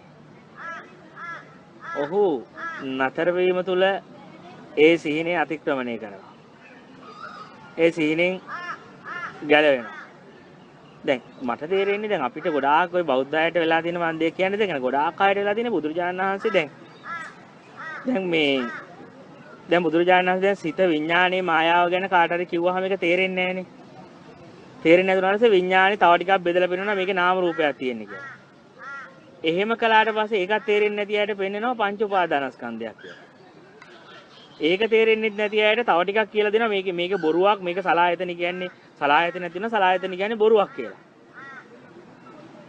[SPEAKER 1] ඔහු නතර වීම තුල ඒ සිහිනේ අතික්‍රමණය කරනවා. ඒ සිහිනෙන් ගැලවෙනවා. දැන් මට තේරෙන්නේ දැන් අපිට ගොඩාක් ওই බෞද්ධ අයට වෙලා තියෙන මන් දෙයක් කියන්නේ දැන් ගොඩාක් අයට වෙලා තියෙන බුදුරජාණන් වහන්සේ දැන් දැන් මේ දැන් බුදුරජාණන් වහන්සේ දැන් සිත විඥානයේ මායාව ගැන කාට හරි කිව්වහම ඒක තේරෙන්නේ නැහනේ. තේරෙන්නේ නැතුනට විඥානේ තව ටිකක් බෙදලා පෙන්නනවා මේකේ නාම රූපයක් තියෙන කියලා. එහෙම කළාට පස්සේ ඒකත් තේරෙන්නේ නැති අයට පෙන්නනවා පංච උපාදානස්කන්ධයක් කියලා. ඒක තේරෙන්නේ නැති අයට තව ටිකක් කියලා දෙනවා මේක මේක බොරුවක් මේක සලායතන කියන්නේ සලායතන නැතිනම් සලායතන කියන්නේ බොරුවක් කියලා.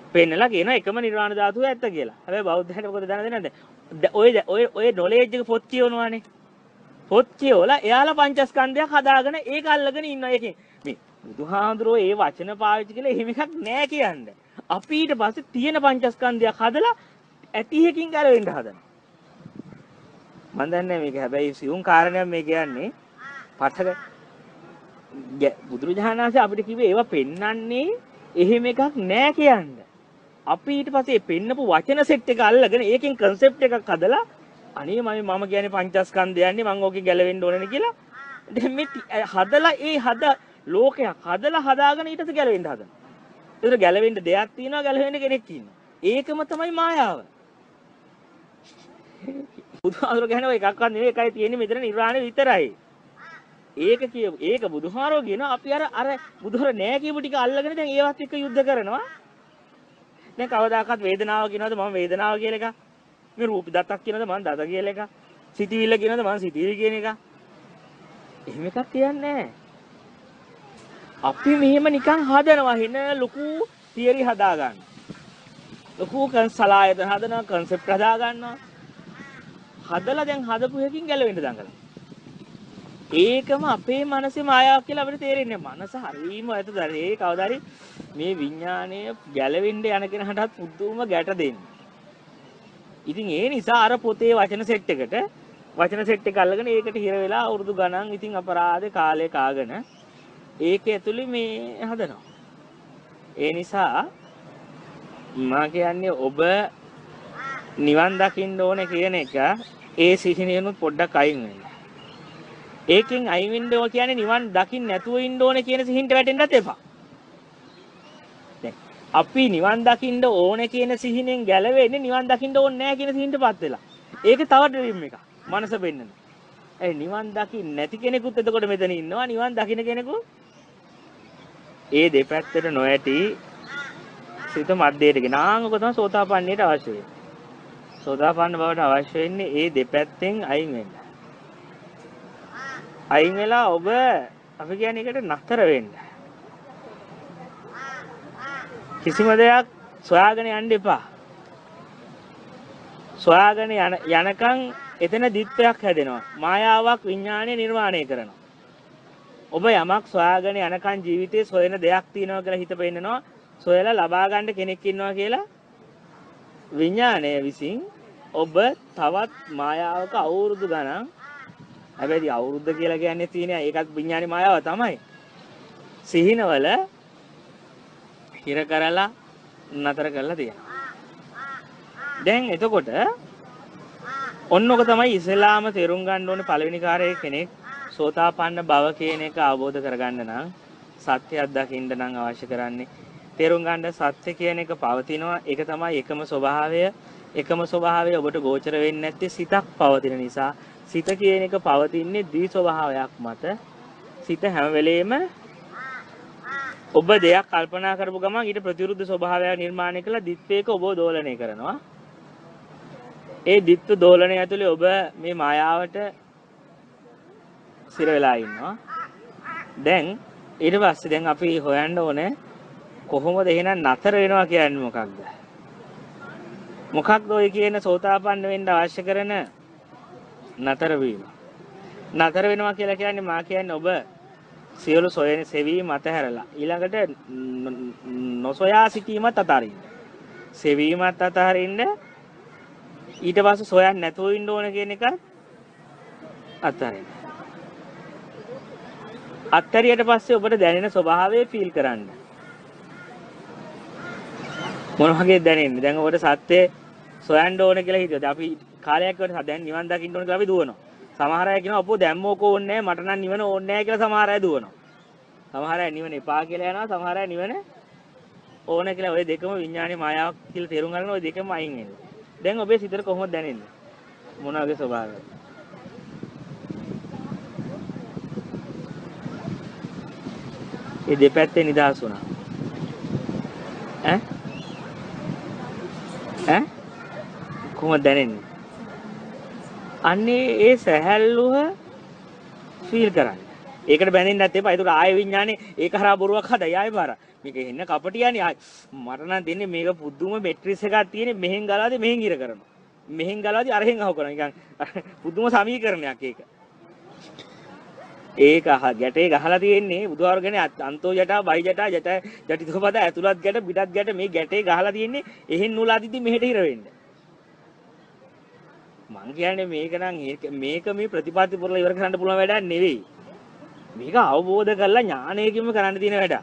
[SPEAKER 1] පෙන්නලා කියන එකම නිර්වාණ ධාතුව ඇත්ත කියලා. හැබැයි බෞද්ධයන්ට මොකද දැනන්නේ නැද්ද? ඔය ඔය ඔය නොලෙජ් එක පොත් කියවනවානේ. පොත් කියවලා එයාලා පංචස්කන්ධයක් හදාගෙන ඒක අල්ලගෙන ඉන්නවා. ඒකෙන් මේ බුදුහාඳුරෝ ඒ වචන පාවිච්චි කළේ එහෙම එකක් නෑ කියන්නේ. අපි ඊට පස්සේ තියෙන පංචස්කන්ධයක් හදලා ඇටිහකින් ගැලවෙන්න හදනවා. මම දන්නේ මේක හැබැයි සියුම් කාරණයක් මේ කියන්නේ පටක බුදුරජාණන් වහන්සේ අපිට කිව්වේ ඒවා පෙන්වන්නේ එහෙම එකක් නෑ කියන්නේ. අපි ඊට පස්සේ පෙන්නපු වචන සෙට් එක අල්ලගෙන ඒකෙන් concept එකක් හදලා අනේ මම මම කියන්නේ පංචස්කන්ධයන්නේ මම ඕකේ ගැලවෙන්න ඕනනේ කියලා දැන් මේ හදලා ඒ හද ලෝකයක් හදලා හදාගෙන ඊටත් ගැලවෙන්න හදනවා. ඒතර ගැලවෙන්න දෙයක් තියෙනවා ගැලවෙන්න කෙනෙක් ඉන්නවා. ඒකම තමයි මායාව. බුදුහාමුදුරුවෝ කියන්නේ ඔය එකක්වත් නෙවෙයි එකයි තියෙන්නේ මෙතන නිර්වාණය විතරයි. ඒක කිය ඒක බුදුහාරෝ කියනවා අපි අර අර බුදුහාර නෑ කියපු ටික අල්ලගෙන දැන් ඒවත් එක්ක යුද්ධ කරනවා. දැන් කවදාකවත් වේදනාව කියනවාද මම වේදනාව කියලා එක. මේ රූප දත්තක් කියනවාද මම දත කියලා එක. සිතිවිල්ල කියනවාද මම සිතිවිලි කියන එක. එහෙම එකක් කියන්නේ නෑ. අපි මෙහෙම නිකන් හදනවා හින ලොකු තියරි හදා ගන්න. ලොකු කන්සලායත හදනවා concept හදා ගන්නවා. හදලා දැන් හදපු එකකින් ගැලවෙන්න දඟලනවා. ඒකම අපේ මනසේ මායාවක් කියලා අපිට තේරෙන්නේ. මනස හරීම ඇතද ඒ කවදාරි මේ විඥාණය ගැලවෙන්න යන කෙනාටත් පුදුම ගැට දෙන්නේ. ඉතින් ඒ නිසා අර පොතේ වචන සෙට් එකට වචන සෙට් එක අල්ලගෙන ඒකට හිර වෙලා අවුරුදු ගණන් ඉතින් අපරාධේ කාලේ කාගෙන ඒක ඇතුලේ මේ හදනවා. ඒ නිසා මම කියන්නේ ඔබ නිවන් දකින්න ඕනේ කියන එක ඒ සිහිනෙනුත් පොඩ්ඩක් අයින් වෙන්න. ඒකෙන් අයින් වෙන්න ඕන කියන්නේ නිවන් දකින්න නැතුව ඉන්න ඕනේ කියන සිහින්ට වැටෙන්නත් එපා. දැන් අපි නිවන් දකින්න ඕනේ කියන සිහිනෙන් ගැලවෙන්නේ නිවන් දකින්න ඕනේ නැහැ කියන සිහින්ටපත් වෙලා. ඒක තව ඩ්‍රීම් එකක්. මනස වෙන්නන. ඒ නිවන් දකින්න නැති කෙනෙකුත් එතකොට මෙතන ඉන්නවා. නිවන් දකින්න කෙනෙකු ඒ දෙපැත්තට නොඇටි සිත මැදයට ගෙනාන ඔක තමයි සෝතාපන්නයට අවශ්‍ය වෙන්නේ. සෝතාපන්න බවට අවශ්‍ය වෙන්නේ ඒ දෙපැත්තෙන් අයින් වෙන්න. අයින් වෙලා ඔබ අපි කියන්නේ එකට නතර වෙන්න. කිසිම දෙයක් සොයාගෙන යන්න එපා. සොයාගෙන යන යනකම් එතන දිත්වයක් හැදෙනවා. මායාවක් විඥාණය නිර්මාණය කරනවා. ඔබ යමක් සොයාගෙන යනකම් ජීවිතේ සොයන දෙයක් තියෙනවා කියලා හිත පෙන්නනවා. සොයලා ලබා ගන්න කෙනෙක් ඉන්නවා කියලා විඥාණය විසින් ඔබ තවත් මායාවක අවුරුදු ගණන් හැබැයි අවුරුද්ද කියලා කියන්නේ තියෙන ඒකත් විඥානේ මායාව තමයි. සිහිනවල හිර කරලා නතර කරලා තියෙනවා. දැන් එතකොට ඔන්නෝක තමයි ඉස්ලාම තේරුම් ගන්න ඕනේ පළවෙනි කාර්යය කෙනෙක් සෝතාපන්න බව කියන එක අවබෝධ කරගන්න නම් සත්‍යයක් දකින්න නම් අවශ්‍ය කරන්නේ තේරුම් ගන්න සත්‍ය කියන එක පවතිනවා. ඒක තමයි එකම ස්වභාවය. එකම ස්වභාවය ඔබට ගෝචර වෙන්නේ නැත්තේ සිතක් පවතින නිසා. සිත කියන එක පවතින්නේ දී ස්වභාවයක් මත. සිත හැම වෙලෙම ඔබ දෙයක් කල්පනා කරපු ගමන් ඊට ප්‍රතිවිරුද්ධ ස්වභාවයක් නිර්මාණය කළා දිත්වේක ඔබ දෝලණය කරනවා. ඒ දිත්ව දෝලණය ඇතුලේ ඔබ මේ මායාවට සිර වෙලා ඉන්නවා. දැන් ඊට පස්සේ දැන් අපි හොයන්න ඕනේ කොහොමද එහෙනම් නතර වෙනවා කියන්නේ මොකක්ද? මොකක්ද ඔය කියන සෝතාපන්න වෙන්න අවශ්‍ය කරන නතර වීම. නතර වෙනවා කියලා කියන්නේ මා කියන්නේ ඔබ සියලු සොයන සෙවීම අතහැරලා ඊළඟට නොසොයා සිටීමත් අතාරින්න. සෙවීමත් අතහරින්න ඊට පස්සේ සොයන්න නැතුව ඉන්න ඕන කියන එක අත්හරින්න. අත්හැරියට පස්සේ ඔබට දැනෙන ස්වභාවය ෆීල් කරන්න. මොන වගේ දැනෙන්නේ? දැන් ඔබට සත්‍ය සොයන්න ඕන කියලා හිතුවද? අපි කාලයක් වල දැන් නිවන් දකින්න ඕන කියලා අපි දුවනවා. සමහර අය කියනවා අපෝ දැන් මොකෝ ඕනේ නැහැ මට නම් නිවන ඕනේ නැහැ කියලා සමහර අය දුවනවා. සමහර අය නිවන එපා කියලා යනවා. සමහර අය නිවන ඕන කියලා ඔය දෙකම විඥානයේ මායාවක් කියලා තේරුම් ගන්න ඔය දෙකම අයින් වෙනවා. දැන් ඔබේ සිතට කොහොමද දැනෙන්නේ? මොන වගේ ස්වභාවයක්ද? ඒ දෙපැත්තේ නිදහස් වුණා. ඈ? ඈ? කොහොමද දැනෙන්නේ? අන්නේ ඒ සැහැල්ලුව ෆීල් කරන්න. ඒකට බැඳෙන්නේ නැත්නම් එපා. ඒක ආය විඥානේ ඒක හරහා බොරුවක් හදයි ආයෙ පාර. මේක එන්න කපටියානේ. ආයි මට නම් දෙන්නේ මේක පුදුම මෙට්‍රික්ස් එකක් තියෙන්නේ මෙහෙන් ගලාදී මෙහෙන් ඉර කරනවා. මෙහෙන් ගලාදී අරහෙන් අහු කරනවා. නිකන් පුදුම සමීකරණයක් ඒක. ඒක ගැටේ ගහලා තියෙන්නේ බුදුහාර කියන්නේ අන්තෝ ජටා බයි ජටා ජට ජටිතෝ පද ඇතුළත් ගැට පිටත් ගැට මේ ගැටේ ගහලා තියෙන්නේ එහෙන් නූල අදිද්දි මෙහෙට ඉර වෙන්න. මං කියන්නේ මේක නම් මේක මේ ප්‍රතිපත්ති පුරලා ඉවර කරන්න පුළුවන් වැඩක් නෙවෙයි. මේක අවබෝධ කරලා ඥානයකින්ම කරන්න තියෙන වැඩක්.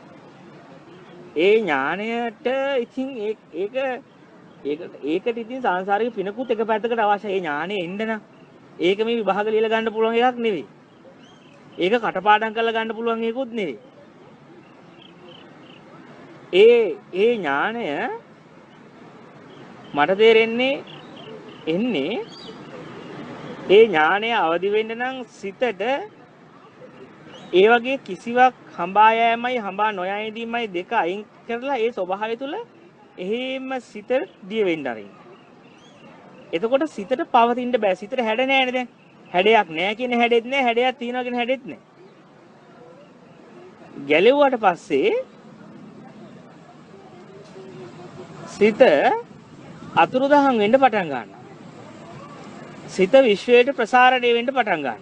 [SPEAKER 1] ඒ ඥාණයට ඉතින් ඒක ඒක ඒකට ඉතින් සංසාරික පිනකුත් එක පැත්තකට අවශ්‍යයි. ඒ ඥාණය එන්න නම් ඒක මේ විභාග ලියලා ගන්න පුළුවන් එකක් නෙවෙයි. ඒක කටපාඩම් කරලා ගන්න පුළුවන් එකකුත් නෙවෙයි. ඒ ඒ ඥාණය මට තේරෙන්නේ එන්නේ ඒ ඥාණය අවදි වෙන්න නම් සිතට ඒ වගේ කිසිවක් හඹා යෑමයි හඹා නොයෑමයි දෙක අයින් කරලා ඒ ස්වභාවය තුළ එහෙම සිත දිය වෙන්න ආරින්න. එතකොට සිතට පවතින්න බෑ. සිතට හැඩ නෑනේ දැන්. හැඩයක් නෑ කියන හැඩෙත් නෑ, හැඩයක් තියෙනවා කියන හැඩෙත් නෑ. ගැලෙව්වට පස්සේ සිත අතුරුදහන් වෙන්න පටන් ගන්නවා. සිත විශ්වයට ප්‍රසාරණය වෙන්න පටන් ගන්නවා.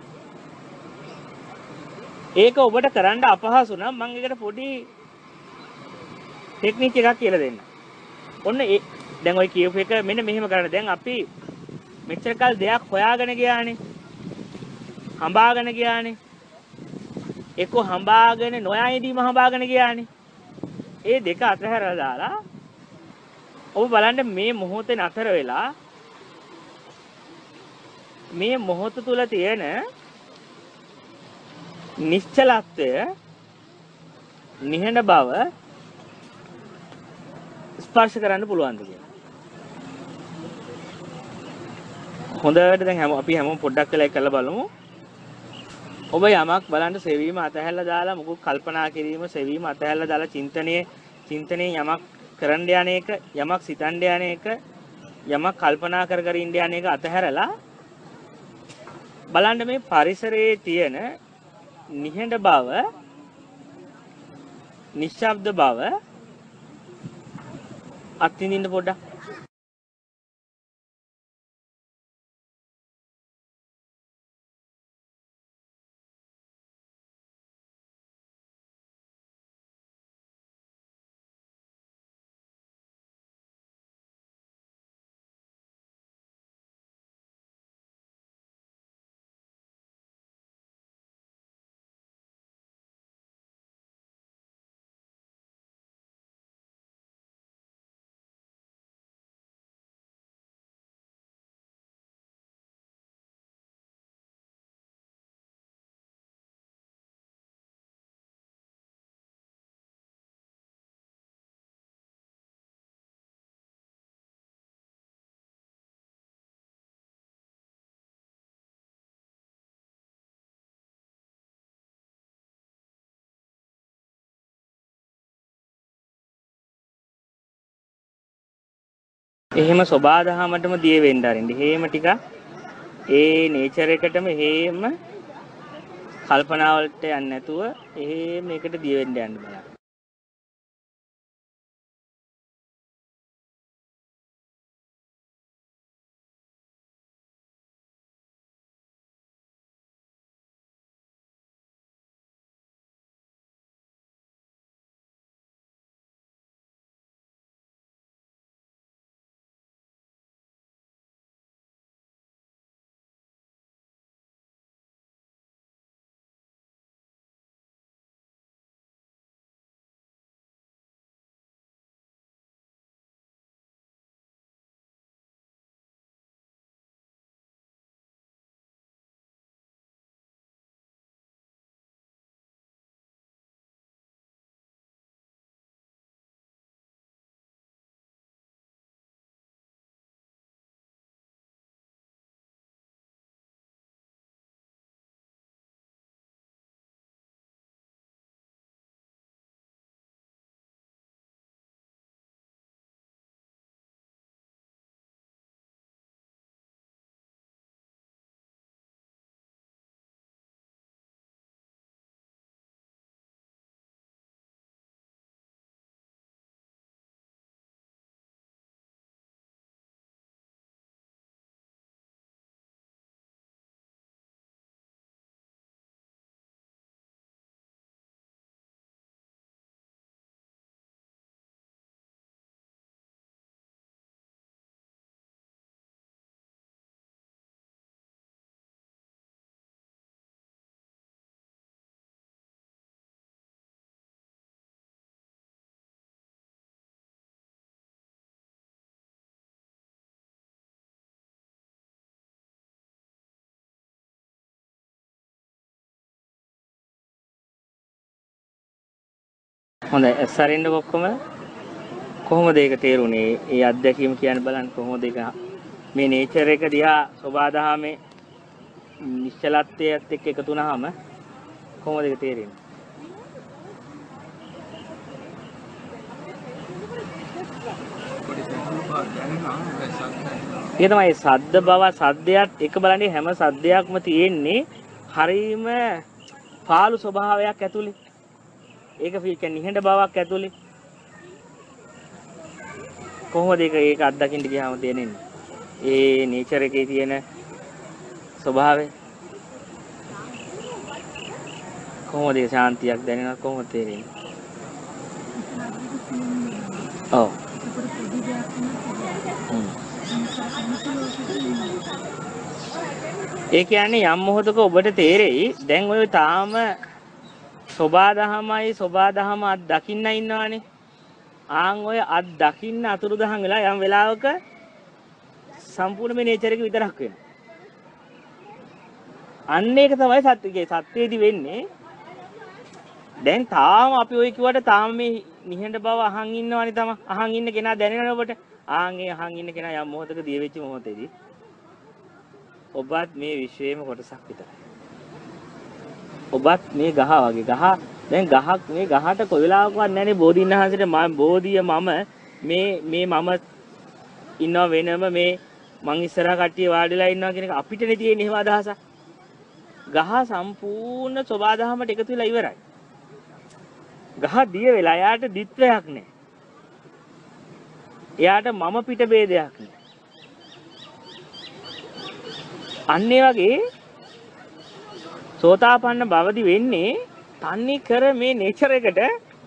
[SPEAKER 1] ඒක ඔබට කරන්න අපහසු නම් මම ඒකට පොඩි ටෙක්නික් එකක් කියලා දෙන්නම්. ඔන්න ඒ දැන් ඔය කියපු එක මෙන්න මෙහෙම කරන්න. දැන් අපි මෙච්චර කල් දෙයක් හොයාගෙන ගියානේ. හඹාගෙන ගියානේ. එක්ක හඹාගෙන නොයයිදීම හඹාගෙන ගියානේ. ඒ දෙක අතහැරලා දාලා ඔබ බලන්න මේ මොහොතේ නතර වෙලා මේ මොහොත තුල තියෙන නිශ්චලත්වය නිහඬ බව ස්පර්ශ කරන්න පුළුවන්ද කියලා. හොඳට දැන් හැම අපි හැමෝම පොඩ්ඩක් වෙලා ඒක කරලා බලමු. ඔබ යමක් බලන්න සෙවීම අතහැරලා දාලා මොකක් කල්පනා කිරීම සෙවීම අතහැරලා දාලා චින්තනයේ චින්තනයේ යමක් කරන්න යන එක යමක් සිතන්න යන එක යමක් කල්පනා කර කර ඉන්න යන එක අතහැරලා බලන්න මේ පරිසරයේ තියෙන නිහඬ බව නිශ්ශබ්ද බව අත්විඳින්න පොඩ්ඩක්. එහෙම සබාදහමටම දිය වෙන්න ආරින්න. එහෙම ටිකක් ඒ නේචර් එකටම එහෙම කල්පනා වලට යන්නේ නැතුව එහෙම මේකට දිය වෙන්න යන්න බලන්න. හොඳයි සරින්න ඔක්කොම කොහොමද ඒක තේරුනේ? ඒ අත්දැකීම කියන්න බලන්න කොහොමද ඒක මේ නේචර් එක දිහා සබාදහමේ නිශ්චලත්වයට එක්ක එකතු වුනහම කොහොමද ඒක තේරෙන්නේ? ඒ තමයි සද්ද බව සද්දයක් එක බලන්නේ හැම සද්දයක්ම තියෙන්නේ හරීම පාළු ස්වභාවයක් ඇතුලේ. ඒක ෆීල් කියන්නේ නිහඬ බවක් ඇතුලේ. කොහොමද ඒක ඒක අත්දකින්න ගියාම තේරෙන්නේ? ඒ නේචර් එකේ තියෙන ස්වභාවය කොහොමද ඒ ශාන්තියක් දැනෙනවා කොහොමද තේරෙන්නේ? ඔව්. ඒ කියන්නේ යම් මොහොතක ඔබට තේරෙයි දැන් ඔය තාම සබාදහමයි සබාදහම අත් දකින්න ඉන්නවනේ. ආන් ඔය අත් දකින්න අතුරුදහන් වෙලා යම් වෙලාවක සම්පූර්ණ මේ නේචර් එක විතරක් වෙනවා. අන්න ඒක තමයි සත්‍යයේ සත්‍යයේදී වෙන්නේ. දැන් තාම අපි ඔය කිව්වට තාම මේ නිහඬ බව අහන් ඉන්නවනේ තම. අහන් ඉන්න කෙනා දැනෙනවනේ ඔබට. ආන් ඒ අහන් ඉන්න කෙනා යම් මොහොතක දිය වෙච්ච මොහොතේදී ඔබත් මේ විශ්වයේම කොටසක් විතරයි. ඔබත් මේ ගහ වගේ ගහ දැන් ගහක් මේ ගහට කොයි වෙලාවකවත් නැනේ බෝධින්හන්සේට මම බෝධිය මම මේ මේ මම ඉන්නව වෙනම මේ මං ඉස්සරහා කට්ටිය වාඩිලා ඉන්නවා කියන එක අපිටනේ තියෙන එහෙම අදහසක්. ගහ සම්පූර්ණ සබාදහමට එකතු වෙලා ඉවරයි. ගහ දිය වෙලා යාට දිත්වයක් නැහැ. එයාට මම පිට ભેදයක් නැහැ. අන්න ඒ වගේ සෝතාපන්න බවදි වෙන්නේ තන්නේ කර මේ නේචර් එකට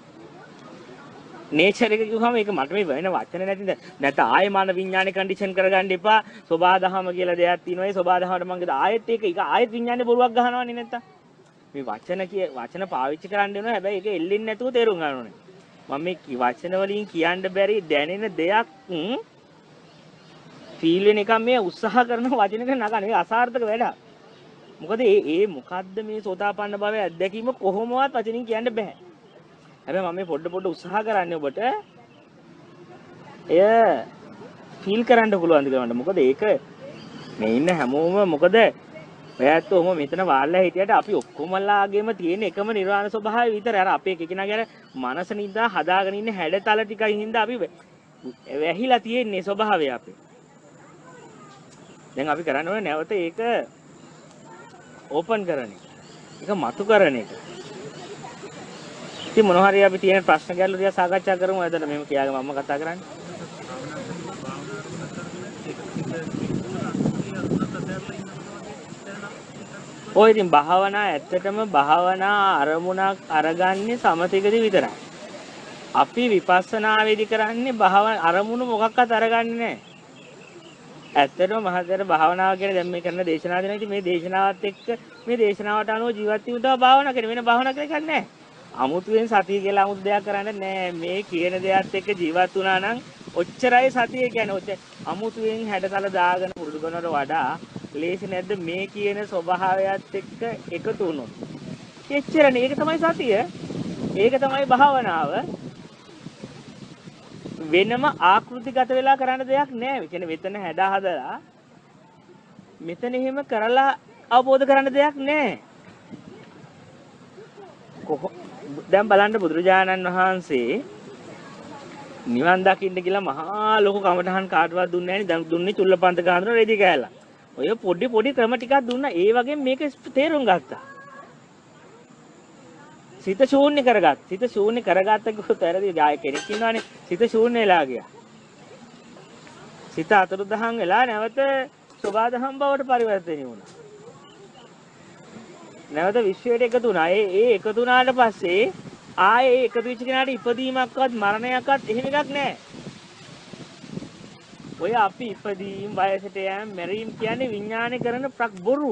[SPEAKER 1] නේචර් එක කිව්වම ඒක මට මේ වෙන වචන නැතිද නැත්නම් ආයෙ මන විඥානේ කන්ඩිෂන් කරගන්න එපා සබාදහම කියලා දෙයක් තියෙනවා ඒ සබාදහමට මම කිව්වා ආයෙත් ඒක ඒක ආයෙත් විඥානේ බොරුවක් ගහනවනේ නැත්තම් මේ වචන කිය වචන පාවිච්චි කරන්න වෙනවා හැබැයි ඒක එල්ලෙන්නේ නැතුව තේරුම් ගන්න ඕනේ මම මේ වචන වලින් කියන්න බැරි දැනෙන දෙයක් ෆීල් වෙන එක මේ උත්සාහ කරන වචනක නගන මේ අසාර්ථක වැඩක් මොකද ඒ ඒ මොකද්ද මේ සෝතාපන්න භවයේ අත්දැකීම කොහොමවත් වචනින් කියන්න බෑ. හැබැයි මම මේ පොඩ පොඩ උත්සාහ කරන්නේ ඔබට එය ෆීල් කරන්න පුළුවන් ද කියලා. මොකද ඒක මේ ඉන්න හැමෝම මොකද ඔයත් ඔහොම මෙතන වාල්ලා හිටියට අපි ඔක්කොමලාගේම තියෙන එකම නිර්වාණ ස්වභාවය විතරයි. අර අපේ කෙනාගේ මනස නිදා හදාගෙන ඉන්න හැඩතල ටිකයි හින්දා අපි වැහිලා තියෙන්නේ ස්වභාවය අපේ. දැන් අපි කරන්න ඕනේ නැවත ඒක ඕපන් කරන එක. ඒක මතු කරන එක. ඉතින් මොනවා හරි අපි තියෙන ප්‍රශ්න ගැටලු දිහා සාකච්ඡා කරමු. එතන මෙහෙම කියාගෙන මම කතා කරන්නේ. ඔය ඉතින් භාවනා ඇත්තටම භාවනා අරමුණක් අරගන්නේ සමතිකදී විතරයි. අපි විපස්සනාවේදී කරන්නේ භාවනා අරමුණු මොකක්වත් අරගන්නේ නැහැ. ඇත්තටම මහතර භාවනාව කියන දැන් මේ කරන දේශනාව දෙනවා. ඉතින් මේ දේශනාවත් එක්ක මේ දේශනාවට අනුව ජීවත් වීම තමයි භාවනා කරන්නේ. වෙන භාවනා කරන්නේ නැහැ. අමුතුවෙන් සතිය කියලා අමුතු දෙයක් කරන්නේ නැහැ. මේ කියන දෙයත් එක්ක ජීවත් වුණා නම් ඔච්චරයි සතිය කියන්නේ. ඔච්චර අමුතුවෙන් හැඩතල දාගෙන පුරුදු කරනවට වඩා ලේසි නැද්ද මේ කියන ස්වභාවයත් එක්ක එකතු වුණොත්. එච්චරනේ. ඒක තමයි සතිය. ඒක තමයි භාවනාව. වෙනම ආකෘතිගත වෙලා කරන්න දෙයක් නැහැ. ඒ කියන්නේ මෙතන හැඩ හදලා මෙතන එහෙම කරලා අවබෝධ කරන්න දෙයක් නැහැ. දැන් බලන්න බුදුරජාණන් වහන්සේ නිවන් දකින්න කියලා මහා ලොකු කමඨහන් කාටවත් දුන්නේ නැහැ නේ. දැන් දුන්නේ චුල්ලපන්තක හඳුන රෙදි කෑල්ල. ඔය පොඩි පොඩි ක්‍රම ටිකක් දුන්නා. ඒ වගේ මේක තේරුම් ගත්තා. සිත ශූන්‍ය කරගත්. සිත ශූන්‍ය කරගත්ත කිව්වොත් වැරදි. ආය කෙනෙක් ඉන්නවනේ සිත ශූන්‍ය වෙලා ගියා. සිත අතුරුදහන් වෙලා නැවත සබාදහම් බවට පරිවර්තනය වුණා. නැවත විශ්වයට එකතු වුණා. ඒ ඒ එකතු වුණාට පස්සේ ආයේ එකතු වෙච්ච කෙනාට ඉපදීමක්වත් මරණයක්වත් එහෙම එකක් නැහැ. ඔය අපි ඉපදීම් වයසට යෑම මැරීම කියන්නේ විඥානේ කරන ප්‍රක් බොරු.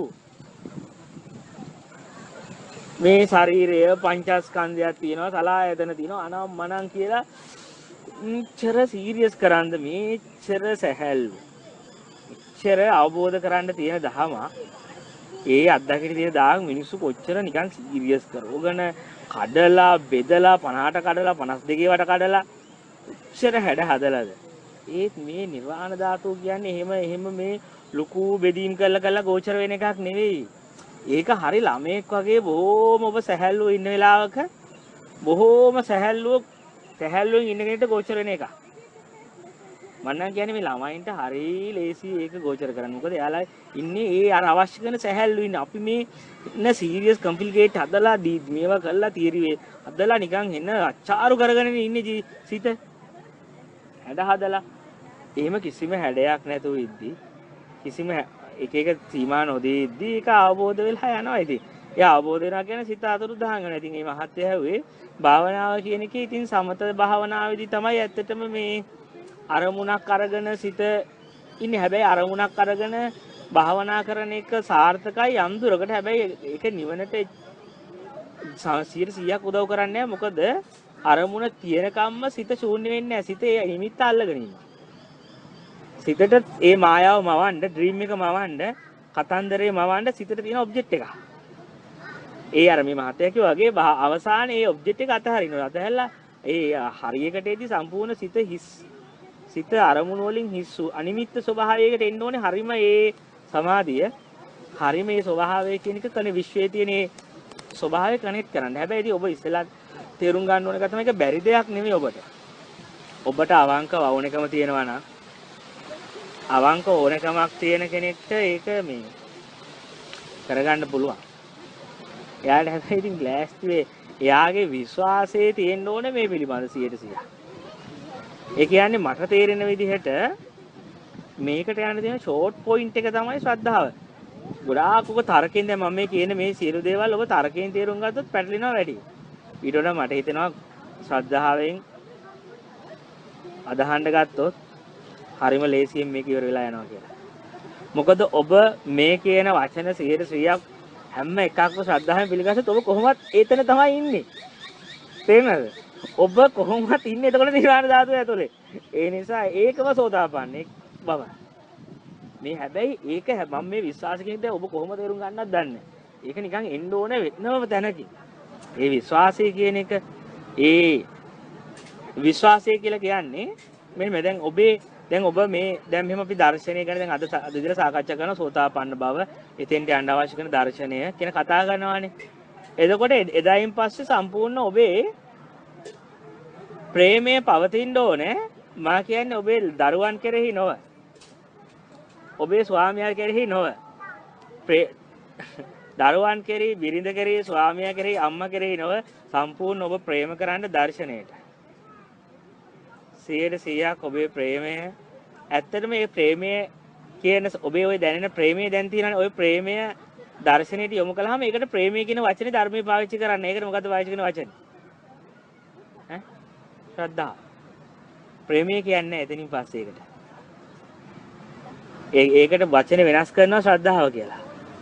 [SPEAKER 1] මේ ශරීරය පංචස්කන්ධයක් තියෙනවා සලආයතන තියෙනවා අනම් මනම් කියලා මෙච්චර සීරියස් කරන්ද මෙච්චර සැහැල්ලු මෙච්චර අවබෝධ කරන්න තියෙන දහම ඒ අත්දැකීම් තියෙන දාග මිනිස්සු කොච්චර නිකන් සීරියස් කරවගෙන කඩලා බෙදලා පනහට කඩලා පනස් දෙකේ වට කඩලා උච්චර හැඩ හදලාද ඒත් මේ නිර්වාණ ධාතුව කියන්නේ එහෙම එහෙම මේ ලুকু බෙදීම් කරලා කරලා ගෝචර වෙන එකක් නෙවෙයි. ඒක හරි ළමෙක් වගේ බොහොම ඔබ සැහැල්ලුව ඉන්න වෙලාවක බොහොම සැහැල්ලුව සැහැල්ලුවෙන් ඉන්න කෙනෙක්ට ගෝචර වෙන එකක්. මම නම් කියන්නේ මේ ළමයින්ට හරි ලේසි ඒක ගෝචර කරන්න. මොකද එයාලා ඉන්නේ ඒ අර අවශ්‍ය කරන සැහැල්ලු ඉන්න. අපි මේ ඉන්න සීරියස් කම්ප්ලිකේට් හදලා මේවා කරලා තියරිවේ හදලා නිකන් එන්න අච්චාරු කරගෙන ඉන්නේ සිත. හැඩ හදලා එහෙම කිසිම හැඩයක් නැතුව ඉද්දි කිසිම එක එක සීමා නොදී ඉද්දි ඒක අවබෝධ වෙලා යනවා. ඉතින් ඒ අවබෝධ වෙනවා කියන්නේ සිත අතුරුදහන් වෙනවා. ඉතින් මේ මහත්ය හැව්වේ භාවනාව කියන එකේ ඉතින් සමත භාවනාවේදී තමයි ඇත්තටම මේ අරමුණක් අරගෙන සිත ඉන්නේ. හැබැයි අරමුණක් අරගෙන භාවනා කරන එක සාර්ථකයි යම් දුරකට. හැබැයි ඒක නිවනට සීයක් උදව් කරන්නේ නැහැ. මොකද අරමුණ තියෙනකම්ම සිත ශූන්‍ය වෙන්නේ නැහැ. සිත ඒ නිමිත්ත අල්ලගෙන ඉන්නවා. සිතට ඒ මායාව මවන්න, ඩ්‍රීම් එක මවන්න, කතන්දරේ මවන්න සිතට තියෙන ඔබ්ජෙක්ට් එක. ඒ අර මේ මහත්ය කිව්වා වගේ අවසානයේ ඒ ඔබ්ජෙක්ට් එක අතහරිනවා. අතහැරලා ඒ හරියකටදී සම්පූර්ණ සිත හිස් සිත අරමුණු වලින් හිස්සු අනිමිත්ත ස්වභාවයකට එන්න ඕනේ. හරිම ඒ සමාධිය හරිම ඒ ස්වභාවය කියන එක කනේ විශ්වයේ තියෙන ඒ ස්වභාවය කනෙක්ට් කරන්න. හැබැයි ඉතින් ඔබ ඉස්සෙල්ලා තේරුම් ගන්න ඕන එක තමයි ඒක බැරි දෙයක් නෙමෙයි ඔබට. ඔබට අවංක වවුනකම තියෙනවා නම් අවංක ඕනකමක් තියෙන කෙනෙක්ට ඒක මේ කරගන්න පුළුවන්. එයාට හැබැයි ඉතින් ග්ලාස්ට් වේ එයාගේ විශ්වාසයේ තියෙන්න ඕනේ මේ පිළිබඳ සියයට සියයක්. ඒ කියන්නේ මට තේරෙන විදිහට මේකට යන තියෙන ෂෝට් පොයින්ට් එක තමයි ශ්‍රද්ධාව. ගොඩාක් ඔබ තර්කයෙන් දැන් මම මේ කියන මේ සියලු දේවල් ඔබ තර්කයෙන් තේරුම් ගත්තොත් පැටලෙනවා වැඩි. ඊට වඩා මට හිතෙනවා ශ්‍රද්ධාවෙන් අදහන්න ගත්තොත් හරිම ලේසියෙන් මේක ඉවර වෙලා යනවා කියලා. මොකද ඔබ මේ කියන වචන සියයට සියයක් හැම එකක්ම ශ්‍රද්ධාවෙන් පිළිගත්තොත් ඔබ කොහොමවත් ඒතන තමයි ඉන්නේ. තේරෙනවද? ඔබ කොහොමවත් ඉන්නේ එතකොට නිර්වාණ ධාතුව ඇතුලේ. ඒ නිසා ඒකම සෝතාපන්නේ බව. මේ හැබැයි ඒක මම මේ විශ්වාස කෙනෙක්ද ඔබ කොහොම තේරුම් ගන්නවද දන්නේ. ඒක නිකන් එන්න ඕනේ වෙනම තැනකින්. ඒ විශ්වාසය කියන එක ඒ විශ්වාසය කියලා කියන්නේ මෙන්න දැන් ඔබේ දැන් ඔබ මේ දැන් මෙහෙම අපි දර්ශනය ගැන දැන් අද අද විදිහට සාකච්ඡා කරන සෝතාපන්න බව එතෙන්ට යන්න අවශ්‍ය කරන දර්ශනය කියන කතා කරනවානේ. එතකොට එදායින් පස්සේ සම්පූර්ණ ඔබේ ප්‍රේමය පවතින්න ඕනේ. මා කියන්නේ ඔබේ දරුවන් කෙරෙහි නොව. ඔබේ ස්වාමියා කෙරෙහි නොව. දරුවන් කෙරෙහි, බිරිඳ කෙරෙහි, ස්වාමියා කෙරෙහි, අම්මා කෙරෙහි නොව සම්පූර්ණ ඔබ ප්‍රේම කරන්න දර්ශනයට. සියයට සියයක් ඔබේ ප්‍රේමය ඇත්තටම මේ ප්‍රේමය කියන ඔබේ ওই දැනෙන ප්‍රේමය දැන් තියෙනනේ ওই ප්‍රේමය දර්ශනයට යොමු කළාම ඒකට ප්‍රේමය කියන වචනේ ධර්මයේ පාවිච්චි කරන්නේ. ඒකට මොකද්ද පාවිච්චි කරන වචනේ? ඈ ශ්‍රද්ධාව. ප්‍රේමය කියන්නේ එතනින් පස්සේ ඒකට. ඒ ඒකට වචනේ වෙනස් කරනවා ශ්‍රද්ධාව කියලා.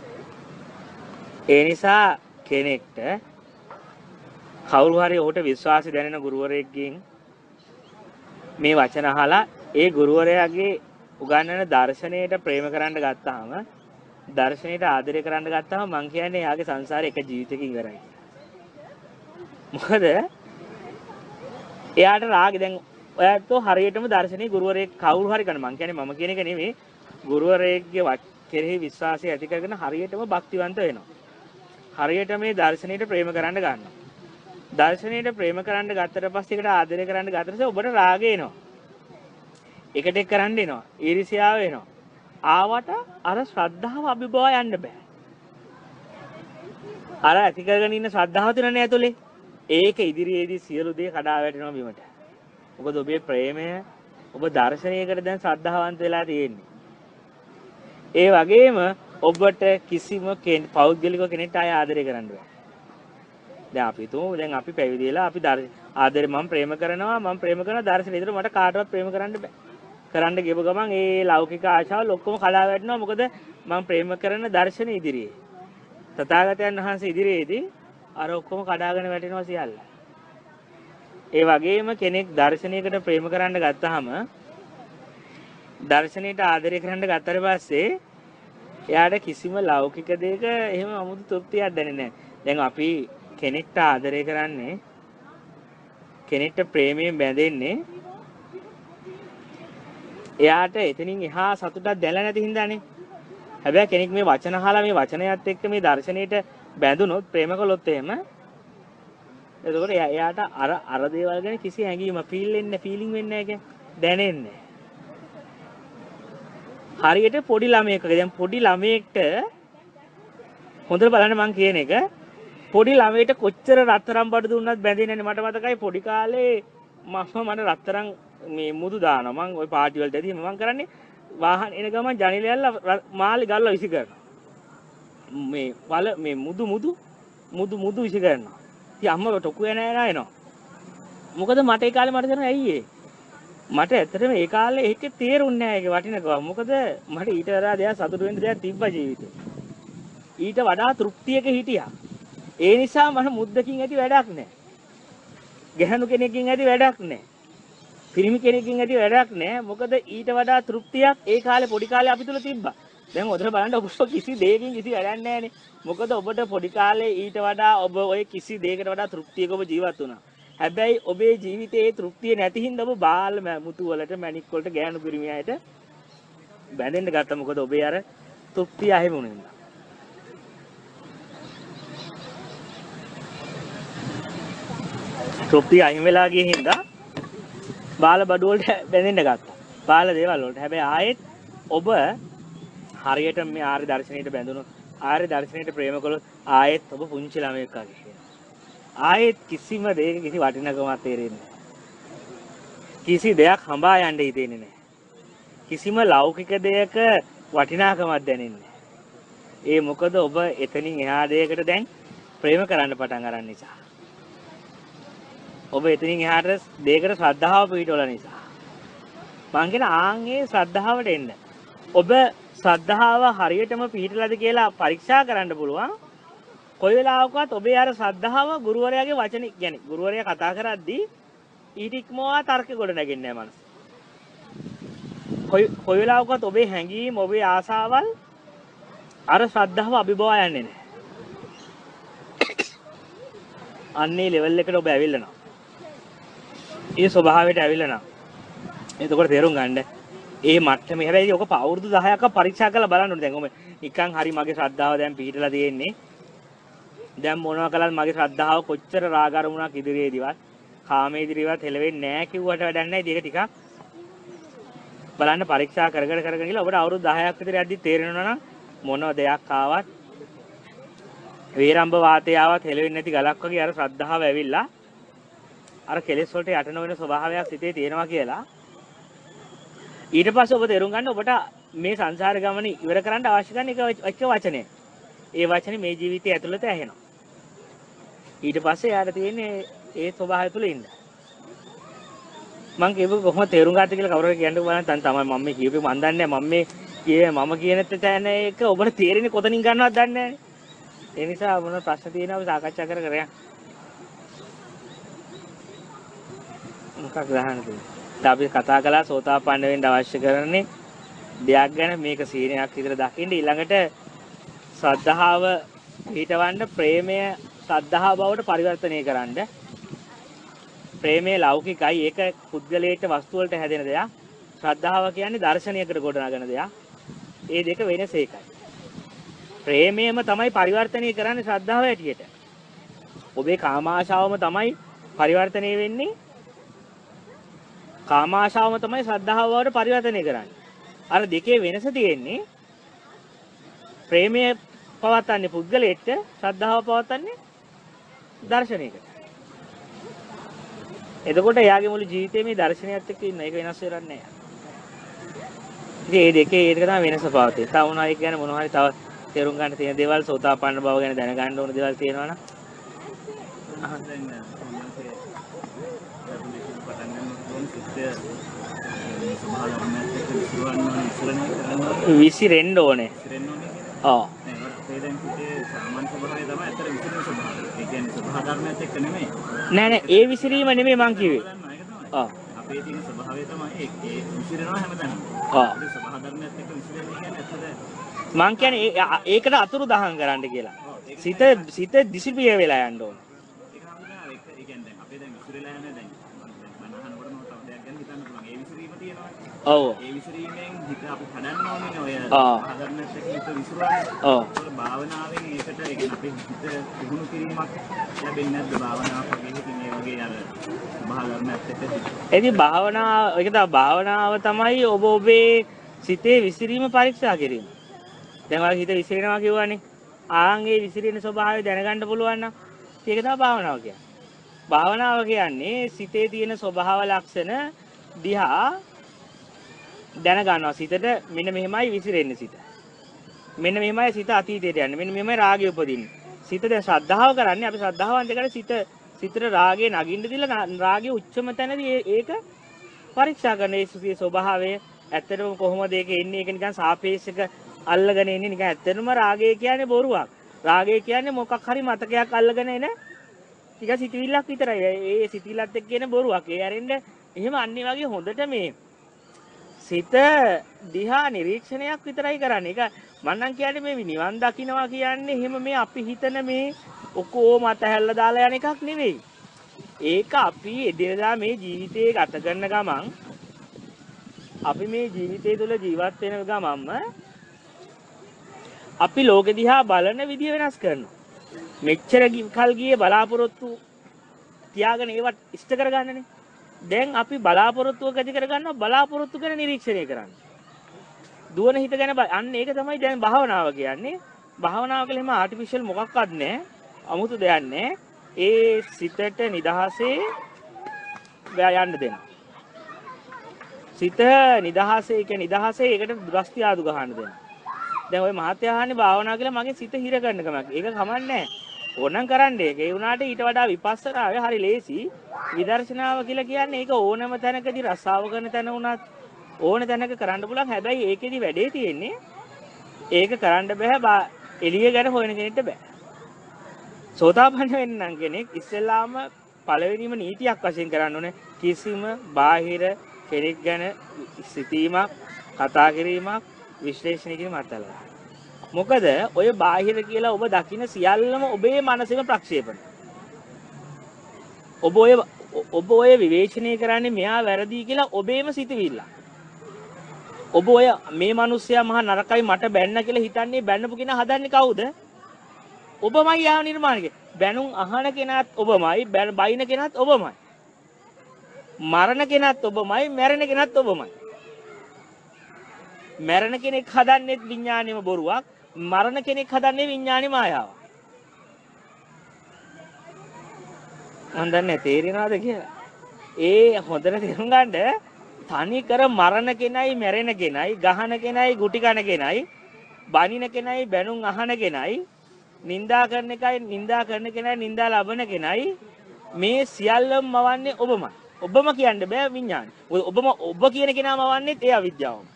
[SPEAKER 1] ඒ නිසා කෙනෙක්ට කවුරු හරි ඔහුට විශ්වාසය දැනෙන ගුරුවරයෙක්ගෙන් මේ වචන අහලා ඒ ගුරුවරයාගේ උගන්වන දර්ශනයට ප්‍රේම කරන්න ගත්තාම දර්ශනයට ආදරය කරන්න ගත්තාම මං කියන්නේ එයාගේ සංසාරේ එක ජීවිතයකින් ඉවරයි. මොකද එයාට රාගය දැන් ඔයාට හරියටම දර්ශනේ ගුරුවරයෙක් කවුරු හරි කරන මං කියන්නේ මම කියන එක නෙමෙයි ගුරුවරයෙක්ගේ කෙරෙහි විශ්වාසය ඇති කරගෙන හරියටම භක්තිවන්ත වෙනවා. හරියට මේ දර්ශනයට ප්‍රේම කරන්න ගන්නවා. දර්ශනයට ප්‍රේම කරන්න ගත්තට පස්සේ ඒකට ආදරය කරන්න ගත්තට පස්සේ ඔබට රාගය එනවා. එකට එක් කරන්න එනවා. ඊර්ෂ්‍යාව එනවා. ආවට අර ශ්‍රද්ධාව අභිභවා යන්න බෑ. අර ඇති කරගෙන ඉන්න ශ්‍රද්ධාව තුනනේ ඇතුලේ. ඒක ඉදිරියේදී සියලු දේ කඩා වැටෙනවා බිමට. මොකද ඔබේ ප්‍රේමය ඔබ දර්ශනයකට දැන් ශ්‍රද්ධාවන්ත වෙලා තියෙන්නේ. ඒ වගේම ඔබට කිසිම පෞද්ගලික කෙනෙක්ට ආය ආදරය කරන්න බෑ. දැන් අපි තුමු දැන් අපි පැවිදි වෙලා අපි ආදරේ මම ප්‍රේම කරනවා මම ප්‍රේම කරන දර්ශනය. ඒතර මට කාටවත් ප්‍රේම කරන්න බෑ. කරන්න ගියප ගමන් ඒ ලෞකික ආශාවල් ඔක්කොම කඩා වැටෙනවා. මොකද මම ප්‍රේම කරන දර්ශන ඉදිරියේ. තථාගතයන් වහන්සේ ඉදිරියේදී අර ඔක්කොම කඩාගෙන වැටෙනවා සියල්ල. ඒ වගේම කෙනෙක් දර්ශනයකට ප්‍රේම කරන්න ගත්තාම දර්ශනයට ආදරය කරන්න ගත්තට පස්සේ එයාට කිසිම ලෞකික දෙයක එහෙම 아무තු තෘප්තියක් දැනෙන්නේ නැහැ. දැන් අපි කෙනෙක්ට ආදරය කරන්නේ කෙනෙක්ට ප්‍රේමයෙන් බැඳෙන්නේ එයාට එතනින් එහා සතුටක් දැනලා නැති හින්දානේ. හැබැයි කෙනෙක් මේ වචන අහලා මේ වචනයත් එක්ක මේ දර්ශනයට බැඳුනොත් ප්‍රේම කළොත් එහෙම එතකොට එයාට අර අර දේවල් ගැන කිසි හැඟීමක් ෆීල් වෙන්නේ ෆීලිං වෙන්නේ නැහැ දැනෙන්නේ. හරියට පොඩි ළමයෙක් වගේ. දැන් පොඩි ළමයෙක්ට හොඳට බලන්න මං කියන එක පොඩි ළමයට කොච්චර රත්තරන් බඩු දුන්නත් බැඳෙන්නේ නැහැ. මට මතකයි පොඩි කාලේ මම මට රත්තරන් මේ මුදු දානවා. මං ওই පාටි වලට ඇදී මම කරන්නේ වාහන එන ගමන් ජනෙල ඇල්ල මාළි ගල්ලා විසි කරනවා. මේ වල මේ මුදු මුදු මුදු මුදු විසි කරනවා. ඉතින් අම්මා ටොකු එන එන එනවා. මොකද මට ඒ කාලේ මට තේරුණා ඇයි ඒ? මට ඇත්තටම ඒ කාලේ ඒක තේරුන්නේ නැහැ ඒක වටිනකම. මොකද මට ඊට වඩා දෙයක් සතුටු වෙන්න දෙයක් තිබ්බා ජීවිතේ. ඊට වඩා තෘප්තියක හිටියා. ඒ නිසා මට මුද්දකින් ඇති වැඩක් නැහැ. ගැහණු කෙනෙක්ගෙන් ඇති වැඩක් නැහැ. පිරිමි කෙනෙක්ගෙන් ඇති වැඩක් නැහැ. මොකද ඊට වඩා තෘප්තියක් ඒ කාලේ පොඩි කාලේ අපි තුල තිබ්බා. දැන් ඔතන බලන්න ඔබ කිසි දෙයකින් කිසි වැඩක් නැහැනේ. මොකද ඔබට පොඩි කාලේ ඊට වඩා ඔබ ඔය කිසි දෙයකට වඩා තෘප්තියක ඔබ ජීවත් වුණා. හැබැයි ඔබේ ජීවිතයේ තෘප්තිය නැති හින්දා ඔබ බාල මුතු වලට මැණික් වලට ගෑනු පිරිමි අයට බැඳෙන්න ගත්තා. මොකද ඔබේ අර තෘප්තිය අහිමි වුණ හින්දා. තෘප්තිය අහිමි වෙලා ගිය හින්දා බාල බඩු වලට බැඳෙන්න ගත්තා. බාල දේවල් වලට. හැබැයි ආයෙත් ඔබ හරියට මේ ආර්ය දර්ශනයට බැඳුණොත් ආර්ය දර්ශනයට ප්‍රේම කළොත් ආයෙත් ඔබ පුංචි ළමයෙක් වගේ වෙනවා. ආයෙත් කිසිම දෙයක කිසි වටිනකමක් තේරෙන්නේ නැහැ. කිසි දෙයක් හඹා යන්න හිතෙන්නේ නැහැ. කිසිම ලෞකික දෙයක වටිනාකමක් දැනෙන්නේ නැහැ. ඒ මොකද ඔබ එතනින් එහා දෙයකට දැන් ප්‍රේම කරන්න පටන් අරන් නිසා. ඔබ එතනින් එහාට දෙයකට ශ්‍රද්ධාව පිහිටවල නිසා. මං කියන ආන්ගේ ශ්‍රද්ධාවට එන්න. ඔබ ශ්‍රද්ධාව හරියටම පිහිටලාද කියලා පරීක්ෂා කරන්න පුළුවන්. කොයි වෙලාවකවත් ඔබේ අර ශ්‍රද්ධාව ගුරුවරයාගේ වචන කියන්නේ ගුරුවරයා කතා කරද්දී ඊට ඉක්මවා තර්ක ගොඩ නැගෙන්නේ නැහැ මනස. කොයි කොයි වෙලාවකවත් ඔබේ හැඟීම් ඔබේ ආසාවල් අර ශ්‍රද්ධාව අභිබවා යන්නේ නැහැ. අන්නේ ලෙවල් එකට ඔබ ඇවිල්ලා නැහැ. ඒ ස්වභාවයට ඇවිල්ලා නැහැ. එතකොට තේරුම් ගන්න ඒ මට්ටමේ හැබැයි ඔක අවුරුදු දහයක පරීක්ෂා කරලා බලන්න ඕනේ. දැන් ඔබ නිකන් හරි මගේ ශ්‍රද්ධාව දැන් පිහිටලා තියෙන්නේ. දැන් මොනවා කළත් මගේ ශ්‍රද්ධාව කොච්චර රාග අරමුණක් ඉදිරියේදීවත් කාමයේ ඉදිරියේවත් හෙලවෙන්නේ නැහැ කිව්වට වැඩක් නැහැ. ඒක ටිකක් බලන්න පරීක්ෂා කරගෙන කරගෙන ගිහලා ඔබට අවුරුදු දහයක් විතර යද්දි තේරෙනවා නම් මොන දෙයක් ආවත් වේරම්භ වාතය ආවත් හෙලවෙන්නේ නැති ගලක් වගේ අර ශ්‍රද්ධාව ඇවිල්ලා අර කෙලෙස් වලට යට නොවන ස්වභාවයක් සිතේ තියෙනවා කියලා. ඊට පස්සේ ඔබ තේරුම් ගන්න ඔබට මේ සංසාර ගමන ඉවර කරන්න අවශ්‍ය කරන එක වචනය. ඒ වචනේ මේ ජීවිතය ඇතුළත ඇහෙනවා. ඊට පස්සේ යාට තියෙන්නේ ඒ ස්වභාවය තුළ ඉන්න. මම කියපු කොහොමද තේරුම් ගන්නද කියලා කවුරුහරි කියන්න බලන්න දැන් තමයි මම මේ කියපේ මම දන්නේ නැහැ. මම මේ කියේ මම කියන තැන එක ඔබට තේරෙන්නේ කොතනින් ගන්නවද දන්නේ නැහැ. ඒ නිසා මොන ප්‍රශ්න තියෙනවද අපි සාකච්ඡා කර කර යන්න. මොකක්ද අහන්නේ? අපි කතා කළා සෝතාපන්න වෙන්න අවශ්‍ය කරන්නේ දෙයක් ගැන මේක සීනයක් විතර දකින්න ඊළඟට ශ්‍රද්ධාව පිටවන්න ප්‍රේමය ශ්‍රද්ධාව බවට පරිවර්තනය කරන්න. ප්‍රේමයේ ලෞකිකයි ඒක පුද්ගලයට වස්තු වලට හැදෙන දෙයක්. ශ්‍රද්ධාව කියන්නේ දර්ශනයකට ගොඩනගන දෙයක්. ඒ දෙක වෙනස ඒකයි. ප්‍රේමයම තමයි පරිවර්තනය කරන්නේ ශ්‍රද්ධාව ඇටියට. ඔබේ කාමාශාවම තමයි පරිවර්තනය වෙන්නේ. කාමාශාවම තමයි ශ්‍රද්ධාව බවට පරිවර්තනය කරන්නේ. අර දෙකේ වෙනස තියෙන්නේ ප්‍රේමය පවත්න්නේ පුද්ගලයට ශ්‍රද්ධාව පවත්න්නේ දර්ශනයකට. එතකොට එයාගේ මුළු ජීවිතේ මේ දර්ශනයත් එක්ක ඉන්න ඒක වෙනස් වෙරන්නේ නැහැ. ඉතින් මේ දෙකේ ඒක තමයි වෙනස පවතින්නේ. තව මොනවා හරි කියන්නේ මොනවා හරි තව තේරුම් ගන්න තියෙන දේවල් සෝතාපන්න බව ගැන දැනගන්න ඕන දේවල් තියෙනවා නම් විසිරෙන්න ඕනේ. ඔව්. නෑ නෑ ඒ විසිරීම නෙමෙයි මං කිව්වේ. ඔව්. අපේ තියෙන ස්වභාවය තමයි ඒ විසිරෙනවා හැමතැනම. ඔව්. ඒ ස්වභාව ධර්මයත් එක්ක විසිරෙන්නේ කියන්නේ ඇත්තට මං කියන්නේ ඒකට අතුරු දහං කරන්න කියලා. සිත සිත දිසිපිය වෙලා යන්න ඕන.
[SPEAKER 2] ඒක හම්බුනා ඒක ඒ කියන්නේ දැන් අපේ දැන් විසිරලා යන දැන් මම අහනකොටම තව දෙයක් ගැන හිතන්න පුළුවන්. ඒ විසිරීම තියෙනවා.
[SPEAKER 1] ඔව්.
[SPEAKER 2] ඒ විසිරීමෙන් හිත අපි හදන්න ඕනේ ඔය
[SPEAKER 1] ආ.
[SPEAKER 2] හදන්නත් එක්ක හිත විසිරවන්නේ.
[SPEAKER 1] ඔව්.
[SPEAKER 2] ඒක භාවනාවෙන් ඒකට ඒ කියන්නේ අපේ හිත පුහුණු කිරීමක් ලැබෙන්නේ නැද්ද භාවනාවක් වගේ ඉතින් ඒ වගේ අර භාවනාවත් එක්ක.
[SPEAKER 1] එදී භාවනාව ඒක තමයි භාවනාව තමයි ඔබ ඔබේ සිතේ විසිරීම පරීක්ෂා කිරීම. දැන් ඔයාලා හිත විසිරෙනවා කියවනේ. ආන්ගේ විසිරෙන ස්වභාවය දැනගන්න පුළුවන් නම් ඒක තමයි භාවනාව කියන්නේ. භාවනාව කියන්නේ සිතේ තියෙන ස්වභාව ලක්ෂණ දිහා දැන ගන්නවා. සිතට මෙන්න මෙහෙමයි විසිරෙන්නේ සිත. මෙන්න මෙහෙමයි සිත අතීතයට යන්නේ. මෙන්න මෙහෙමයි රාගය උපදින්නේ. සිත දැන් ශ්‍රද්ධාව කරන්නේ අපි ශ්‍රද්ධාවන්ත කරලා සිත සිතට රාගය නගින්න දීලා රාගයේ උච්චම තැනදී ඒක පරීක්ෂා කරන ඒ සිතේ ස්වභාවය ඇත්තටම කොහොමද ඒක එන්නේ? ඒක නිකන් සාපේක්ෂක අල්ලගෙන ඉන්නේ නිකන් ඇත්තටම රාගය කියන්නේ බොරුවක්. රාගය කියන්නේ මොකක් හරි මතකයක් අල්ලගෙන එන ටික සිතිවිල්ලක් විතරයි. ඒ සිතිවිල්ලත් එක්ක එන බොරුවක්. ඒ අරින්න එහෙම අන්නේ වගේ හොඳට මේ සිත දිහා නිරීක්ෂණයක් විතරයි කරන්නේ. ඒක මම නම් කියන්නේ මේ නිවන් දකින්නවා කියන්නේ එහෙම මේ අපි හිතන මේ ඔකෝ මත හැල්ලා දාලා යන එකක් නෙවෙයි. ඒක අපි එදිනදා මේ ජීවිතේ ගත කරන ගමන් අපි මේ ජීවිතය තුළ ජීවත් වෙන ගමන්ම අපි ලෝකෙ දිහා බලන විදිය වෙනස් කරනවා. මෙච්චර කල් ගියේ බලාපොරොත්තු තියාගෙන ඒවත් ඉෂ්ට කරගන්නනේ. දැන් අපි බලාපොරොත්තුව ඇති කරගන්නවා බලාපොරොත්තු ගැන නිරීක්ෂණය කරන්න. දුවන හිත ගැන අන්න ඒක තමයි දැන් භාවනාව කියන්නේ. භාවනාව කියලා එහෙම ආටිෆිෂල් මොකක්වත් නැහැ. අමුතු දෙයක් නැහැ. ඒ සිතට නිදහසේ යන්න දෙන්න. සිත නිදහසේ ඒක නිදහසේ ඒකට දෘෂ්ටි ආදු ගහන්න දෙන්න. දැන් ওই මහත්ය අහන්නේ භාවනාව කියලා මගේ සිත හිර කරන කමක්. ඒක කමන්නේ නැහැ. ඕනම් කරන්නේ. ඒ වුණාට ඊට වඩා විපස්සනාවේ හරි ලේසි. විදර්ශනාව කියලා කියන්නේ ඒක ඕනම තැනකදී රසාව කරන තැන වුණත් ඕන තැනක කරන්න පුළුවන්. හැබැයි ඒකෙදි වැඩේ තියෙන්නේ ඒක කරන්න බෑ එළිය ගැන හොයන කෙනෙක්ට බෑ. සෝතාපන්න වෙන්න නම් කෙනෙක් ඉස්සෙල්ලාම පළවෙනිම නීතියක් වශයෙන් කරන්න ඕනේ කිසිම බාහිර කෙනෙක් ගැන සිතීමක්, කතා කිරීමක්, විශ්ලේෂණය කිරීමක් අත්හැරලා. මොකද ඔය බාහිර කියලා ඔබ දකින සියල්ලම ඔබේ මනසෙම ප්‍රක්ෂේපණ. ඔබ ඔය ඔබ ඔය විවේචනය කරන්නේ මෙයා වැරදි කියලා ඔබේම සිතවිල්ල. ඔබ ඔය මේ මිනිස්සයා මහා නරකයි මට බැන්න කියලා හිතන්නේ බැන්නපු කෙනා හදන්නේ කවුද? ඔබමයි යාව නිර්මාණය කරන්නේ. බැනුම් අහන කෙනාත් ඔබමයි, බයින කෙනාත් ඔබමයි. මරණ කෙනාත් ඔබමයි, මැරෙන කෙනාත් ඔබමයි. මැරෙන කෙනෙක් හදන්නේත් විඥාණයම බොරුවක්, මරණ කෙනෙක් හදන්නේ විඥාණය මායාවක්. මන් දන්නේ තේරෙනවද කියලා. ඒ හොඳට තේරුම් ගන්න තනි කර මරණ කෙනයි, මැරෙන කෙනයි, ගහන කෙනයි, ගුටි කන කෙනයි, බනින කෙනයි, බැනුම් අහන කෙනයි, නින්දා කරන එකයි, නින්දා කරන කෙනයි, නින්දා ලබන කෙනයි මේ සියල්ලම මවන්නේ ඔබමයි. ඔබම කියන්න බෑ විඥාණය. ඔබම ඔබ කියන කෙනාම වන්නේත් ඒ අවිද්‍යාවම.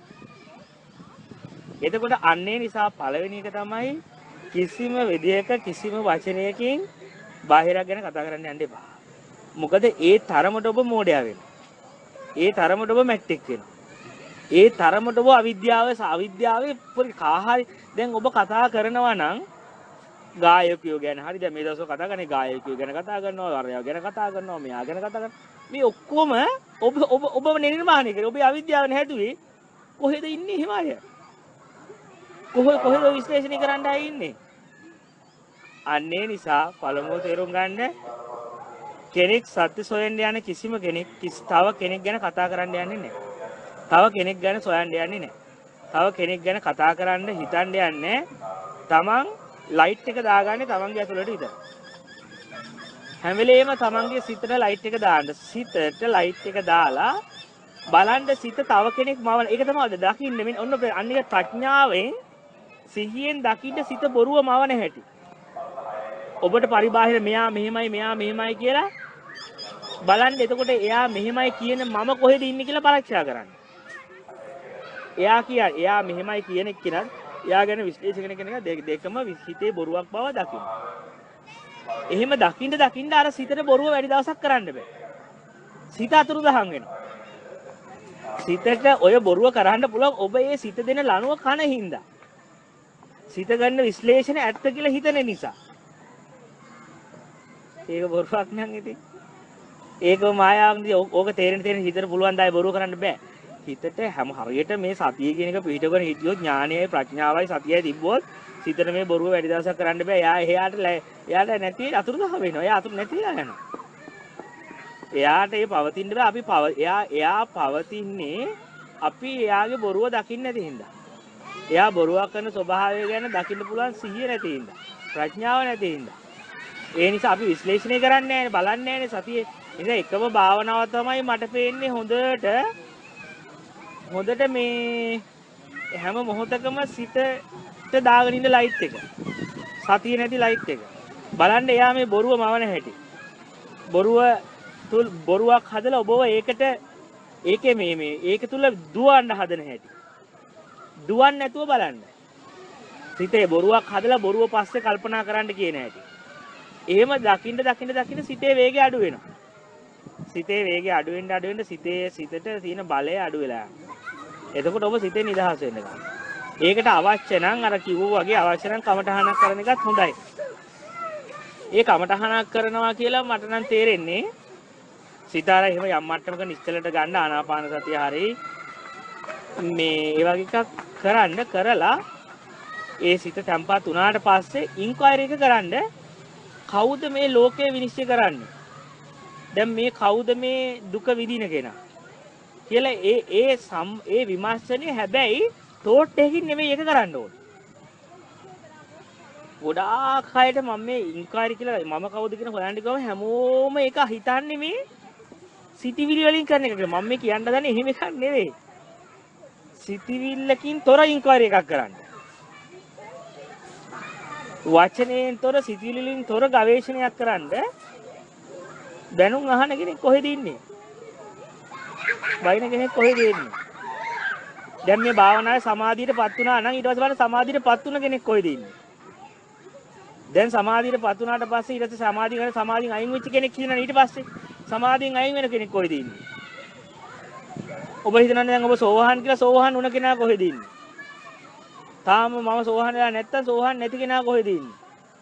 [SPEAKER 1] එතකොට අන්නේ නිසා පළවෙනි එක තමයි කිසිම විදියක කිසිම වචනයකින් බාහිරක් ගැන කතා කරන්න යන්න එපා. මොකද ඒ තරමට ඔබ මෝඩයා වෙනවා. ඒ තරමට ඔබ මැට්ටෙක් වෙනවා. ඒ තරමට ඔබ අවිද්‍යාවේ අවිද්‍යාවේ පොඩි කාහරි දැන් ඔබ කතා කරනවා නම් ගායකයෝ ගැන හරි දැන් මේ දවස්වල කතා කරන්නේ ගායකයෝ ගැන කතා කරනවා, වරයෝ ගැන කතා කරනවා, මෙයා ගැන කතා කරනවා. මේ ඔක්කොම ඔබ ඔබ ඔබව නිර්මාණය කරේ. ඔබේ අවිද්‍යාවනේ හැදුවේ. කොහෙද ඉන්නේ එහෙම අය? කොහෙ කොහෙද විශ්ලේෂණය කරන්න ආයි ඉන්නේ? අන්නේ නිසා පළමුව තේරුම් ගන්න කෙනෙක් සත්‍ය සොයන්න යන කිසිම කෙනෙක් තව කෙනෙක් ගැන කතා කරන්න යන්නේ නැහැ. තව කෙනෙක් ගැන සොයන්න යන්නේ නැහැ. තව කෙනෙක් ගැන කතා කරන්න හිතන්න යන්නේ තමන් ලයිට් එක දාගන්නේ තමන්ගේ ඇතුළට විතරයි. හැම වෙලේම තමන්ගේ සිතට ලයිට් එක දාන්න. සිතට ලයිට් එක දාලා බලන්න සිත තව කෙනෙක් මවන. ඒක තමයි දකින්න මෙන්න ඔන්න අනික ප්‍රඥාවෙන් සිහියෙන් දකින්න සිත බොරුව මවන හැටි. ඔබට පරිබාහිර මෙයා මෙහෙමයි මෙයා මෙහෙමයි කියලා බලන්න. එතකොට එයා මෙහෙමයි කියන මම කොහෙද ඉන්නේ කියලා පරීක්ෂා කරන්න. එයා කියන්නේ එයා මෙහෙමයි කියන එක්කෙනත් එයා ගැන විශ්ලේෂණය කරන එක දෙකම හිතේ බොරුවක් බව දකින්න. එහෙම දකින්න දකින්න අර සිතට බොරුව වැඩි දවසක් කරන්න බෑ. සිත අතුරුදහන් වෙනවා. සිතට ඔය බොරුව කරන්න පුළුවන් ඔබ ඒ සිත දෙන ලනුව කන හින්දා. සිත ගන්න විශ්ලේෂණ ඇත්ත කියලා හිතන නිසා. ඒක බොරුවක් නං ඉතින්. ඒක මායාවක්දී ඕක තේරෙන තේරෙන හිතට පුළුවන් දායි බොරුව කරන්න බෑ. හිතට හැම හරියට මේ සතිය කියන එක පිළිටගෙන හිටියොත් ඥානයයි ප්‍රඥාවයි සතියයි තිබ්බොත් සිතට මේ බොරුව වැඩි දවසක් කරන්න බෑ. එයා එයාට එයාට නැති අතුරුදහ වෙනවා. එයා අතුරු නැතිලා යනවා. එයාට ඒ පවතින්න බෑ. අපි පව එයා එයා පවතින්නේ අපි එයාගේ බොරුව දකින්න නැති හින්දා. එයා බොරුවක් කරන ස්වභාවය ගැන දකින්න පුළුවන් සිහිය නැති හින්දා. ප්‍රඥාව නැති හින්දා. ඒ නිසා අපි විශ්ලේෂණය කරන්නේ නැහැ, බලන්නේ නැහැ සතියේ. ඉතින් එකම භාවනාව තමයි මට පේන්නේ හොඳට හොඳට මේ හැම මොහොතකම සිතට දාගෙන ඉන්න ලයිට් එක. සතිය නැති ලයිට් එක. බලන්න එයා මේ බොරුව මවන හැටි. බොරුව තුල් බොරුවක් හදලා ඔබව ඒකට ඒකේ මේ මේ ඒක තුල දුවන්න හදන හැටි. දුවන්නේ නැතුව බලන්න. සිතේ බොරුවක් හදලා බොරුව පස්සේ කල්පනා කරන්න කියන හැටි. එහෙම දකින්න දකින්න දකින්න සිතේ වේගය අඩු වෙනවා. සිතේ වේගය අඩු වෙන්න අඩු වෙන්න සිතේ සිතට තියෙන බලය අඩු වෙලා යනවා. එතකොට ඔබ සිතේ නිදහස් වෙන්න ගන්නවා. ඒකට අවශ්‍ය නම් අර කිව්වා වගේ අවශ්‍ය නම් කමටහනක් කරන එකත් හොඳයි. ඒ කමටහනක් කරනවා කියලා මට නම් තේරෙන්නේ සිතාර එහෙම යම් මට්ටමක නිශ්චලට ගන්න ආනාපාන සතිය හරි මේ ඒ වගේ එකක් කරන්න කරලා ඒ සිත තැම්පත් වුණාට පස්සේ ඉන්ක්වයරි එක කරන්න කවුද මේ ලෝකය විනිශ්චය කරන්නේ? දැන් මේ කවුද මේ දුක විඳින කෙනා? කියලා ඒ ඒ සම් ඒ විමර්ශනේ හැබැයි තෝට් එකකින් නෙමෙයි ඒක කරන්න ඕනේ. ගොඩාක් අයට මම මේ ඉන්ක්වයරි කියලා මම කවුද කියන හොයන්න ගියාම හැමෝම ඒක හිතන්නේ මේ සිතිවිලි වලින් කරන එක කියලා. මම මේ කියන්න දන්නේ එහෙම එකක් නෙවෙයි. සිතිවිල්ලකින් තොර ඉන්ක්වයරි එකක් කරන්න. වචනයෙන් තොර සිතිවිලි වලින් තොර ගවේෂණයක් කරන්න දැනුම් අහන කෙනෙක් කොහෙද ඉන්නේ? බයින කෙනෙක් කොහෙද ඉන්නේ? දැන් මේ භාවනාවේ සමාධියටපත් වුණා නම් ඊට පස්සේ බලන්න සමාධියටපත් වුණ කෙනෙක් කොහෙද ඉන්නේ? දැන් සමාධියටපත් වුණාට පස්සේ ඊට පස්සේ සමාධිය ගැන සමාධියෙන් අයින් වෙච්ච කෙනෙක් කියනවා ඊට පස්සේ සමාධියෙන් අයින් වෙන කෙනෙක් කොහෙද ඉන්නේ? ඔබ හිතනනේ දැන් ඔබ සෝවහන් කියලා සෝවහන් වුණ කෙනා කොහෙද ඉන්නේ? තාම මම සෝවහන් වෙලා නැත්තම් සෝවහන් නැති කෙනා කොහෙද ඉන්නේ?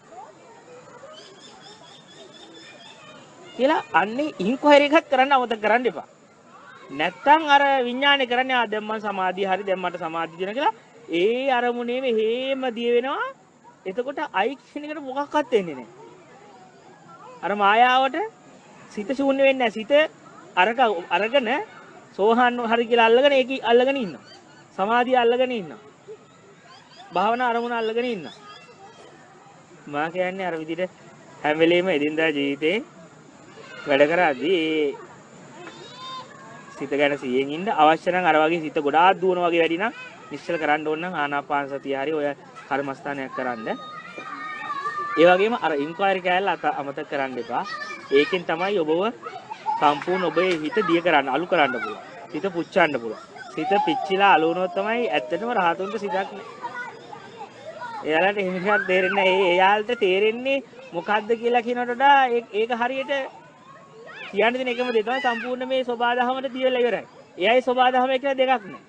[SPEAKER 1] කියලා අන්නේ ඉන්ක්වයරි එකක් කරන්න අවතක් කරන්න එපා. නැත්තම් අර විඥානේ කරන්නේ ආ දැන් මම සමාධිය හරි දැන් මට සමාධිය දෙනවා කියලා ඒ අරමුණේ මෙහෙම දිය වෙනවා. එතකොට අයික්ෂණයකට මොකක්වත් වෙන්නේ නැහැ. අර මායාවට සිත ශූන්‍ය වෙන්නේ නැහැ. සිත අරක අරගෙන සෝහන් හරි කියලා අල්ලගෙන ඒක අල්ලගෙන ඉන්නවා. සමාධිය අල්ලගෙන ඉන්නවා. භාවනා අරමුණ අල්ලගෙන ඉන්නවා. මා කියන්නේ අර විදිහට හැම වෙලෙම එදිනදා ජීවිතේ වැඩ කරද්දී ඒ සිත ගැන සිහියෙන් ඉන්න අවශ්‍ය නම් අර වගේ සිත ගොඩාක් දුවන වගේ වැඩි නම් නිශ්චල කරන්න ඕන නම් ආනාපාන සතිය හරි ඔය කර්මස්ථානයක් කරන්න. ඒ වගේම අර ඉන්ක්වයරි කෑල්ල අමතක කරන්න එපා. ඒකෙන් තමයි ඔබව සම්පූර්ණ ඔබේ හිත දිය කරන්න අලු කරන්න පුළුවන්. සිත පුච්චන්න පුළුවන්. සිත පිච්චිලා අලු වුණොත් තමයි ඇත්තටම රහතුන්ට සිතක් නෑ. එයාලට එහෙම එකක් තේරෙන්නේ නැහැ. එයාලට තේරෙන්නේ මොකද්ද කියලා කියනට වඩා ඒක හරියට කියන්න දෙන එකම දේ තමයි සම්පූර්ණ මේ සෝබා දහමට දියලා ඉවරයි. එයයි සෝබා දහම කියලා දෙකක් නෑ.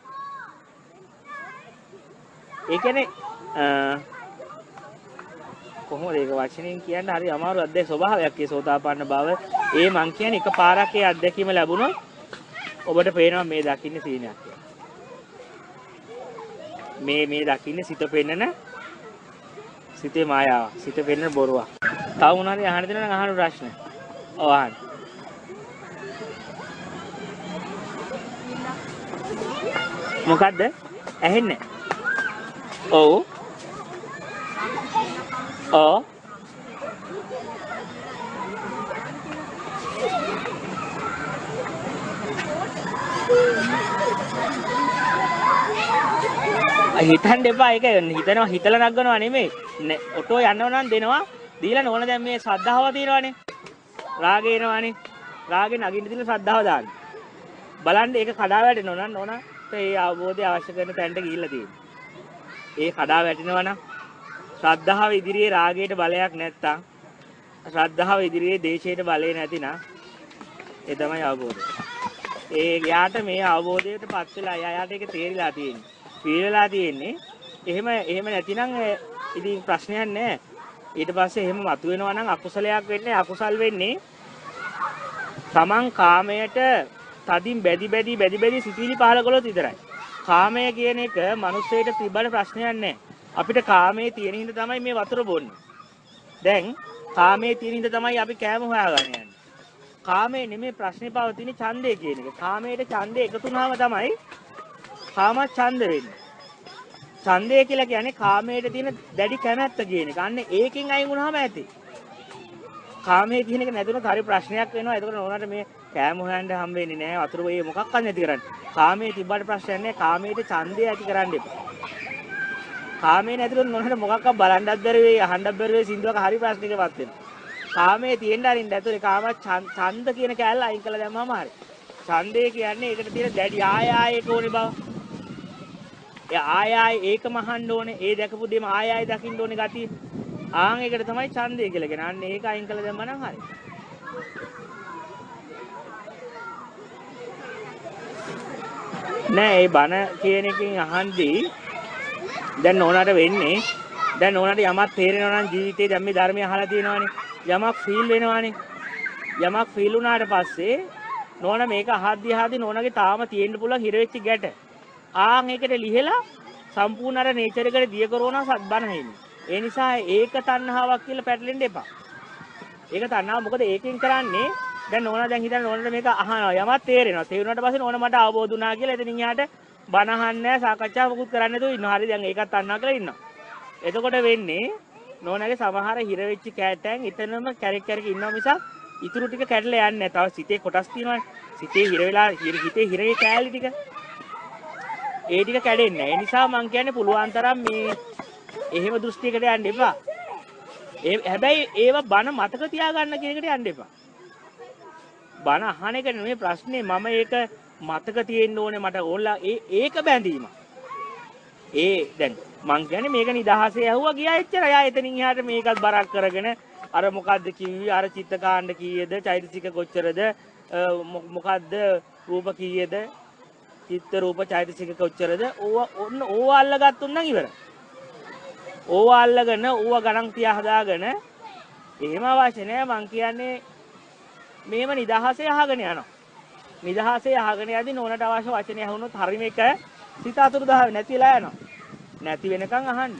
[SPEAKER 1] ඒ කියන්නේ කොහොමද ඒක වචනෙන් කියන්න හරි අමාරු අධ්‍යය ස්වභාවයක් ඒ සෝතාපන්න බව. ඒ මං කියන්නේ එකපාරක් ඒ අත්දැකීම ලැබුණොත් ඔබට පේනවා මේ දකින්නේ සීනයක් කියලා. මේ මේ දකින්නේ සිත පෙන්නන සිතේ මායාව. සිත පෙන්නන බොරුවක්. තව මොනවාරි අහන්න දෙනවා නම් අහන්න ප්‍රශ්න. ඔව් අහන්න. මොකද්ද? ඇහෙන්නේ? ඔව්. ඔව්. හිතන්න එපා. ඒක හිතනවා හිතලා නගනවා නෙමෙයි. ඔටෝ යන්නව නම් දෙනවා. දීලා නෝන දැන් මේ ශ්‍රද්ධාව තියෙනවානේ. රාගේ එනවානේ. රාගේ නගින්න දීලා ශ්‍රද්ධාව දාන්න. බලන්න ඒක කඩා වැටෙනව නම් නෝනා ඒ අවබෝධය අවශ්‍ය කරන තැනට ගිහිල්ලා තියෙනවා. ඒ කඩා වැටෙනවා නම් ශ්‍රද්ධාව ඉදිරියේ රාගයට බලයක් නැත්තම් ශ්‍රද්ධාව ඉදිරියේ දේශයට බලය නැතිනම් ඒ තමයි අවබෝධය. ඒ යාට මේ අවබෝධයටපත් වෙලා යාට ඒක තේරිලා තියෙන්නේ. පිළිලා තියෙන්නේ. එහෙම එහෙම නැතිනම් ඉතින් ප්‍රශ්නයක් නැහැ. ඊට පස්සේ එහෙම මතුවෙනවා නම් අකුසලයක් වෙන්නේ අකුසල් වෙන්නේ තමන් කාමයට තදින් බැදි බැදි බැදි බැදි සිතිවිලි පහල කළොත් විතරයි. කාමය කියන එක මිනිස්සෙට තිබ්බට ප්‍රශ්නයක් නැහැ. අපිට කාමයේ තියෙන හින්දා තමයි මේ වතුර බොන්නේ. දැන් කාමයේ තියෙන හින්දා තමයි අපි කෑම හොයාගන්න යන්නේ. කාමයේ නෙමෙයි ප්‍රශ්නේ පවතින ඡන්දය කියන එක. කාමයට ඡන්දය එකතු වුණාම තමයි කාම ඡන්ද වෙන්නේ. ඡන්දය කියලා කියන්නේ කාමයට තියෙන දැඩි කැමැත්ත කියන එක. අන්න ඒකෙන් අයින් වුණාම ඇති. කාමයේ කියන එක නැතුණොත් හරි ප්‍රශ්නයක් වෙනවා. එතකොට නෝනාට මේ කෑම හොයන්න හම් වෙන්නේ නැහැ. වතුර බොයේ මොකක්වත් නැති කරන්නේ. කාමයේ තිබ්බට ප්‍රශ්නයක් නැහැ. කාමයට ඡන්දය ඇති කරන්න එපා. කාමයේ නැතිවෙන නෝනාට මොකක්වත් බලන්නත් බැරි වෙයි, අහන්නත් බැරි වෙයි, සින්දුවක හරි ප්‍රශ්නයකපත් වෙනවා. කාමයේ තියෙන්න අරින්න ඇතුලේ කාම ඡන්ද කියන කැලල අයින් කළා දැම්මම හරි. ඡන්දය කියන්නේ ඒකට තියෙන දැඩි ආය ආය ඒක ඕනේ බව. ඒ ආය ආය ඒකම අහන්න ඕනේ. ඒ දැකපු දෙම ආය ආය දකින්න ඕනේ ගතිය. ආන් ඒකට තමයි ඡන්දය කියලා කියන්නේ. අන්න ඒක අයින් කළා දැම්ම නම් හරි. නෑ ඒ බණ කියන එකෙන් අහන්නේ දැන් නෝනාට වෙන්නේ දැන් නෝනාට යමක් තේරෙනවා නම් ජීවිතේ දැන් මේ ධර්මය අහලා තියෙනවානේ. යමක් ෆීල් වෙනවානේ. යමක් ෆීල් වුණාට පස්සේ නෝනා මේක අහද්දි අහද්දි නෝනාගේ තාම තියෙන්න පුළුවන් හිර වෙච්ච ගැට. ආන් ඒකට ලිහලා සම්පූර්ණ අර නේචර් එකට දිය කරනවා සත්බන හැිනේ. ඒ නිසා ඒක තණ්හාවක් කියලා පැටලෙන්න එපා. ඒක තණ්හාව මොකද ඒකෙන් කරන්නේ දැන් නෝනා දැන් හිතන්න නෝනට මේක අහනවා යමක් තේරෙනවා. තේරුණාට පස්සේ නෝනා මට අවබෝධ වුණා කියලා එතනින් යාට බණ අහන්නේ සාකච්ඡා මොකුත් කරන්නේ නැතුව ඉන්නවා. හරි දැන් ඒකත් තණ්හා කරලා ඉන්නවා. එතකොට වෙන්නේ නෝනාගේ සමහර හිර වෙච්ච කැටයන් එතනම කැරක් කැරක ඉන්නවා මිසක් ඉතුරු ටික කැඩලා යන්නේ නැහැ. තව සිතේ කොටස් තියෙනවානේ. සිතේ හිර වෙලා හිතේ හිරේ කෑලි ටික ඒ ටික කැඩෙන්නේ නැහැ. ඒ නිසා මම කියන්නේ පුළුවන් තරම් මේ එහෙම දෘෂ්ටියකට යන්න එපා. ඒ හැබැයි ඒව බන මතක තියාගන්න කියන එකට යන්න එපා. බන අහන එක නෙමෙයි ප්‍රශ්නේ. මම ඒක මතක තියෙන්න ඕනේ මට ඕලා ඒ ඒක බැඳීම. ඒ දැන් මං කියන්නේ මේක නිදහසේ ඇහුවා ගියා එච්චරයි. ආ එතනින් එහාට මේකත් බරක් කරගෙන අර මොකද්ද කිව්වේ අර චිත්තකාණ්ඩ කීයද චෛතසික කොච්චරද මොකද්ද රූප කීයද චිත්ත රූප චෛතසික කොච්චරද ඕවා ඔන්න ඕවා අල්ලගත්තුන් නම් ඉවරයි. ඕවා අල්ලගෙන ඕවා ගණන් තියා හදාගෙන එහෙම අවශ්‍ය නෑ. මං කියන්නේ මේව නිදහසේ අහගෙන යනවා. නිදහසේ අහගෙන යද්දි නෝනට අවශ්‍ය වචනේ අහුනොත් හරිම එක සිත අතුරුදහන් නැතිලා යනවා. නැති වෙනකන් අහන්න.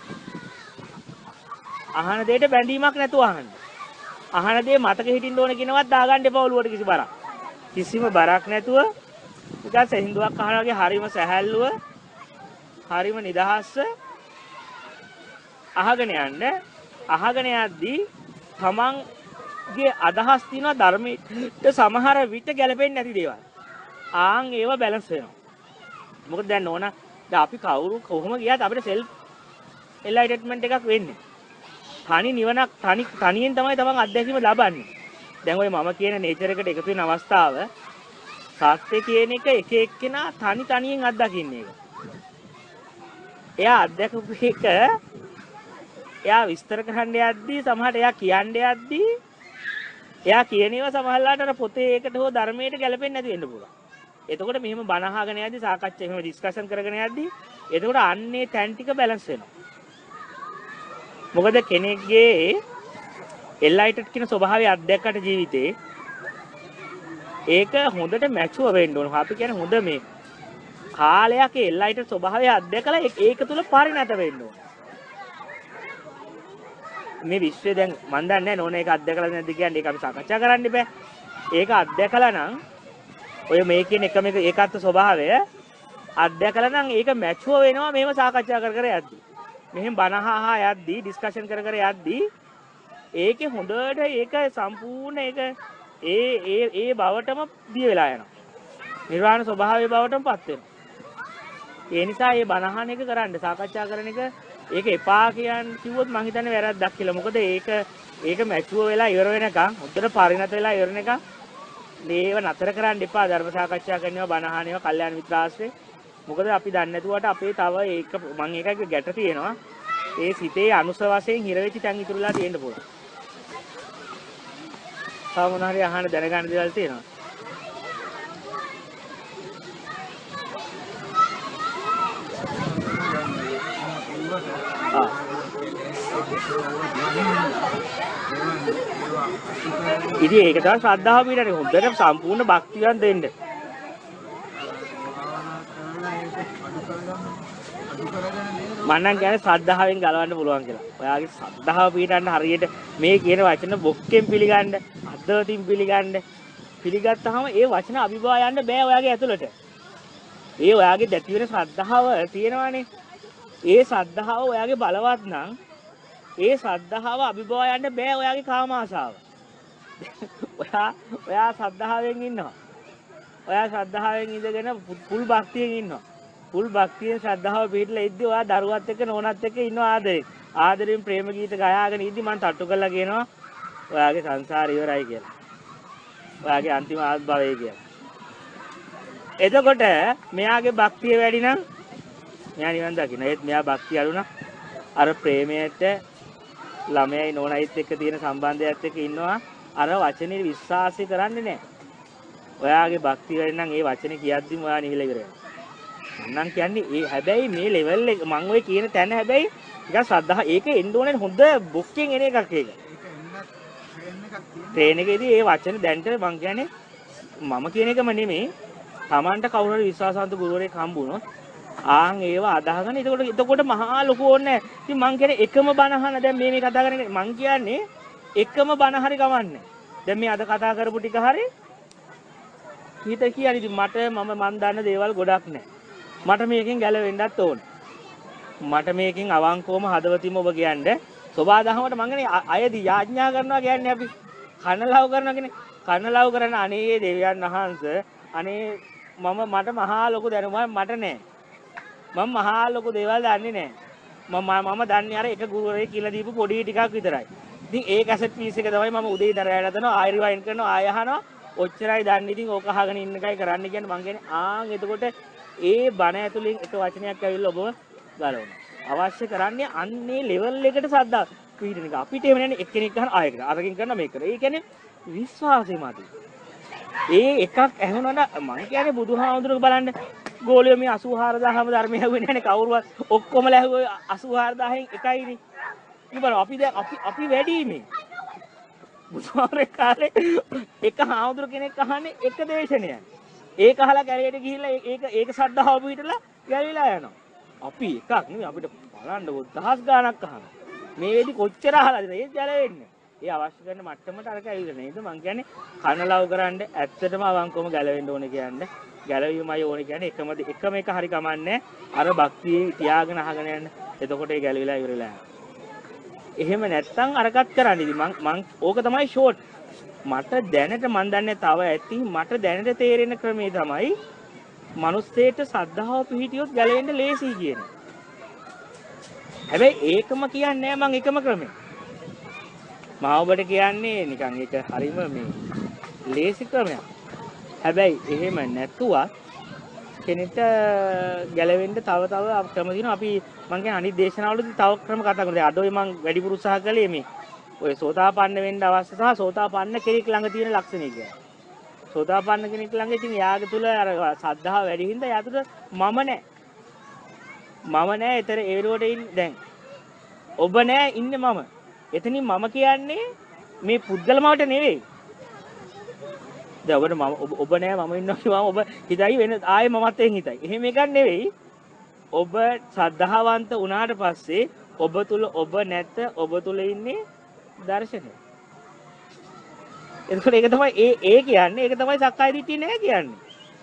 [SPEAKER 1] අහන දෙයට බැඳීමක් නැතුව අහන්න. අහන දේ මතක හිටින්න ඕන කියනවත් දාගන්න එපා ඔලුවට කිසි බරක්. කිසිම බරක් නැතුව නිකන් සෙහිඳුවක් අහනවා වගේ හරිම සැහැල්ලුව හරිම නිදහස්ව අහගෙන යන්න. අහගෙන යද්දී තමන්ගේ අදහස් තියෙනවා ධර්මයට සමහර විට ගැලපෙන්නේ නැති දේවල්. ආන් ඒව බැලන්ස් වෙනවා. මොකද දැන් නෝනා දැන් අපි කවුරු කොහොම ගියත් අපිට සෙල්ෆ් එලයිටමන්ට් එකක් වෙන්නේ. තනි නිවනක් තනි තනියෙන් තමයි තමන් අත්දැකීම ලබන්නේ. දැන් ඔය මම කියන නේචර් එකට එකතු වෙන අවස්ථාව සත්‍ය කියන එක එක එක්කෙනා තනි තනියෙන් අත්දකින්නේ එක. එයා අත්දැකපු එක එයා විස්තර කරන්න යද්දී සමහරට එයා කියන්න යද්දී එයා කියන ඒවා සමහරලාට අර පොතේ ඒකට හෝ ධර්මයට ගැලපෙන්නේ නැති වෙන්න පුළුවන්. එතකොට මෙහෙම බණ අහගෙන යද්දී සාකච්ඡා එහෙම ඩිස්කෂන් කරගෙන යද්දී එතකොට අන්නේ තැන් ටික බැලන්ස් වෙනවා. මොකද කෙනෙක්ගේ එල්ලයිටඩ් කියන ස්වභාවය අත්දැක්කට ජීවිතේ ඒක හොඳට මැචුව වෙන්න ඕන. අපි කියන්නේ හොඳ මේ කාලයක් එල්ලයිටඩ් ස්වභාවය අත්දැකලා ඒක තුල පරිණත වෙන්න ඕන. මේ විශ්වය දැන් මන් දන්නේ නැහැ නෝන ඒක අත්දැකලා නැද්ද කියන්නේ ඒක අපි සාකච්ඡා කරන්න බෑ. ඒක අත්දැකලා නම් ඔය මේ කියන එකම එක ඒකත් ස්වභාවය අත්දැකලා නම් ඒක මැචුව වෙනවා මේව සාකච්ඡා කර කර යද්දී. මෙහෙම බනහහා යද්දී ඩිස්කෂන් කර කර යද්දී ඒකේ හොඳට ඒක සම්පූර්ණ ඒක ඒ ඒ ඒ බවටම දිය වෙලා යනවා. නිර්වාණ ස්වභාවයේ බවටම පත් වෙනවා. ඒ නිසා මේ බනහන එක කරන්න සාකච්ඡා කරන එක ඒක එපා කියන්නේ කිව්වොත් මං හිතන්නේ වැරද්දක් කියලා. මොකද ඒක ඒක මැචුව වෙලා ඉවර වෙනකන් හොඳට පරිණත වෙලා ඉවර වෙනකන් මේව නතර කරන්න එපා. ධර්ම සාකච්ඡා කරනවා බනහන ඒවා කල්යාණ මිත්‍ර ආශ්‍රේ. මොකද අපි දන්නේ නැතුවට අපේ තව ඒක මං එකක ගැට තියෙනවා. ඒ සිතේ අනුස වශයෙන් හිර වෙච්ච තැන් ඉතුරුලා තියෙන්න පුළුවන්. තව මොන හරි අහන්න දැනගන්න දේවල් තියෙනවා. ආ ඉතින් ඒක තමයි ශ්‍රද්ධාව පිටරේ හොඳට සම්පූර්ණ භක්තියක් දෙන්න. මම නම් කියන්නේ ශ්‍රද්ධාවෙන් ගලවන්න පුළුවන් කියලා. ඔයාගේ ශ්‍රද්ධාව පිටන්න හරියට මේ කියන වචන බොක්කෙන් පිළිගන්න, අද්දවතින් පිළිගන්න. පිළිගත්තාම ඒ වචන අභිභවා යන්න බෑ ඔයාගේ ඇතුළට. ඒ ඔයාගේ දැති වෙන ශ්‍රද්ධාව තියෙනවානේ. ඒ ශ්‍රද්ධාව ඔයාගේ බලවත් නම් ඒ ශ්‍රද්ධාව අභිභවා යන්න බෑ ඔයාගේ කාම ආශාව. ඔයා ඔයා ශ්‍රද්ධාවෙන් ඉන්නවා. ඔයා ශ්‍රද්ධාවෙන් ඉඳගෙන පුල් භක්තියෙන් ඉන්නවා. පුල් භක්තියෙන් ශ්‍රද්ධාව පිටලා ඉද්දි ඔයා දරුවත් එක්ක නෝනත් එක්ක ඉන්නවා ආදරේ. ආදරෙන් ප්‍රේම ගීත ගයාගෙන ඉද්දි මම තට්ටු කරලා කියනවා ඔයාගේ සංසාරය ඉවරයි කියලා. ඔයාගේ අන්තිම ආත්භවය කියලා. එතකොට මෙයාගේ භක්තිය වැඩි නම් මෙයා නිවන් දකින්න. ඒත් මෙයා භක්තිය අඩු නම් අර ප්‍රේමයට ළමයි නෝනයිත් එක්ක තියෙන සම්බන්ධයත් එක්ක ඉන්නවා. අර වචනේ විශ්වාසය කරන්නේ නැහැ. ඔයාගේ භක්තිය වැඩි නම් ඒ වචනේ කියද්දිම ඔයා නිහිල ඉවරයි. මම කියන්නේ ඒ හැබැයි මේ ලෙවල් එක මම ඔය කියන තැන හැබැයි නිකන් ශ්‍රද්ධා ඒක එන්න ඕනේ හොඳ බොක්කෙන් එන එකක් ඒක. ට්‍රේන් එකේදී ඒ වචන දැන්ට මම කියන්නේ මම කියන එකම නෙමෙයි. Tamanට කවුරු හරි විශ්වාසවන්ත ගුරුවරයෙක් හම්බුනොත් ආන් ඒව අදහගෙන එතකොට එතකොට මහා ලොකු ඕනේ. ඉතින් මං කියන්නේ එකම බණ අහන දැන් මේ මේ කතා කරන්නේ මං කියන්නේ එකම බණ හරි ගමන්නේ. දැන් මේ අද කතා කරපු ටික හරි හිත කියන්නේ ඉතින් මට මම මන් දන්න දේවල් ගොඩක් නැහැ. මට මේකෙන් ගැලවෙන්නත් ඕනේ. මට මේකෙන් අවංකවම හදවතින්ම ඔබ කියන්නේ සෝබාදහමට මං කියන්නේ අයදී යාඥා කරනවා කියන්නේ අපි කනලව් කරනවා කියන්නේ කනලව් කරන අනේ දෙවියන් වහන්සේ අනේ මම මට මහා ලොකු දැනුමක් මට නැහැ. මම මහා ලොකු දේවල් දන්නේ නැහැ. මම මම දන්නේ අර එක ගුරුවරයෙක් කියලා දීපු පොඩි ටිකක් විතරයි. ඉතින් ඒ කැසට් පීස් එක තමයි මම උදේ ඉඳන් රැයට හදනවා ආයෙ රිවයින්ඩ් කරනවා ආයෙ අහනවා ඔච්චරයි දන්නේ. ඉතින් ඕක අහගෙන ඉන්න එකයි කරන්න කියන්නේ මං කියන්නේ ආන් එතකොට ඒ බණ ඇතුලෙන් එක වචනයක් ඇවිල්ලා ඔබ ගලවනවා. අවශ්‍ය කරන්නේ අන්නේ ලෙවල් එකට සද්දා පිටින එක. අපිට එහෙම නැන්නේ එක්කෙනෙක් ගන්න ආයෙකට අරකින් කරන මේක කරන. ඒ කියන්නේ විශ්වාසය මත. ඒ එකක් ඇහුනොත් මං කියන්නේ බුදුහාමුදුරුවෝ බලන්න ගෝලිය මේ අසූ හාරදාහම ධර්මය ඇහුවේ නැහැනේ කවුරුවත් ඔක්කොම ලැහුවේ අසූ හාරදාහෙන් එකයිනේ. ඉතින් බලන්න අපි දැන් අපි අපි වැඩි මේ බුදුහාරේ කාලේ එක හාමුදුරු කෙනෙක් අහන්නේ එක දේශනයක්. ඒක අහලා කැලේට ගිහිල්ලා ඒක ඒක ශ්‍රද්ධාව පිටලා ගැලිලා යනවා. අපි එකක් නෙවෙයි අපිට බලන්න දහස් ගාණක් අහනවා. මේ වෙදි කොච්චර අහලාද ඒක ගැලවෙන්නේ. ඒ අවශ්‍ය කරන මට්ටමට අරක ඇවිල්ලා නේද මං කියන්නේ කනලව් කරන්න ඇත්තටම අවංකවම ගැලවෙන්න ඕනේ කියන්නේ ගැලවීමයි ඕනේ කියන්නේ එකම එකම එක හරි කමන්නේ අර භක්තියේ තියාගෙන අහගෙන යන්න එතකොට ඒ ගැලවිලා ඉවරලා යනවා. එහෙම නැත්තම් අරකට කරන්න ඉතින් මං මං ඕක තමයි ෂෝට් මට දැනට මං දන්නේ තව ඇති මට දැනට තේරෙන ක්‍රමේ තමයි මනුස්සයෙට සද්ධාව පිහිටියොත් ගැලවෙන්න ලේසි කියන්නේ. හැබැයි ඒකම කියන්නේ නෑ මං එකම ක්‍රමේ. මම ඔබට කියන්නේ නිකන් ඒක හරීම මේ ලේසි ක්‍රමයක්. හැබැයි එහෙම නැතුවත් කෙනෙක්ට ගැලවෙන්න තව තව ක්‍රම දිනවා. අපි මං කියන්නේ අනිත් දේශනාවලදී තව ක්‍රම කතා කරනවා. අද ඔය මං වැඩිපුර උත්සාහ කළේ මේ ඔය සෝතාපන්න වෙන්න අවශ්‍ය සහ සෝතාපන්න කෙනෙක් ළඟ තියෙන ලක්ෂණ කියන්නේ. සෝතාපන්න කෙනෙක් ළඟ ඉතින් එයාගේ තුල අර සද්ධාව වැඩි හින්දා එයා තුල මම නැහැ. මම නැහැ. ඒතර ඒ වලට ඉන්නේ දැන්. ඔබ නැහැ ඉන්නේ මම. එතනින් මම කියන්නේ මේ පුද්ගලමවට නෙවෙයි. දැන් ඔබට මම ඔබ නෑ මම ඉන්නවා කිව්වම ඔබ හිතයි වෙන ආයේ මමත් එන් හිතයි. එහෙම එකක් නෙවෙයි. ඔබ ශ්‍රද්ධාවන්ත වුණාට පස්සේ ඔබ තුල ඔබ නැත ඔබ තුල ඉන්නේ දර්ශනය. එතකොට ඒක තමයි ඒ ඒ කියන්නේ ඒක තමයි සක්කාය දිට්ඨිය නෑ කියන්නේ.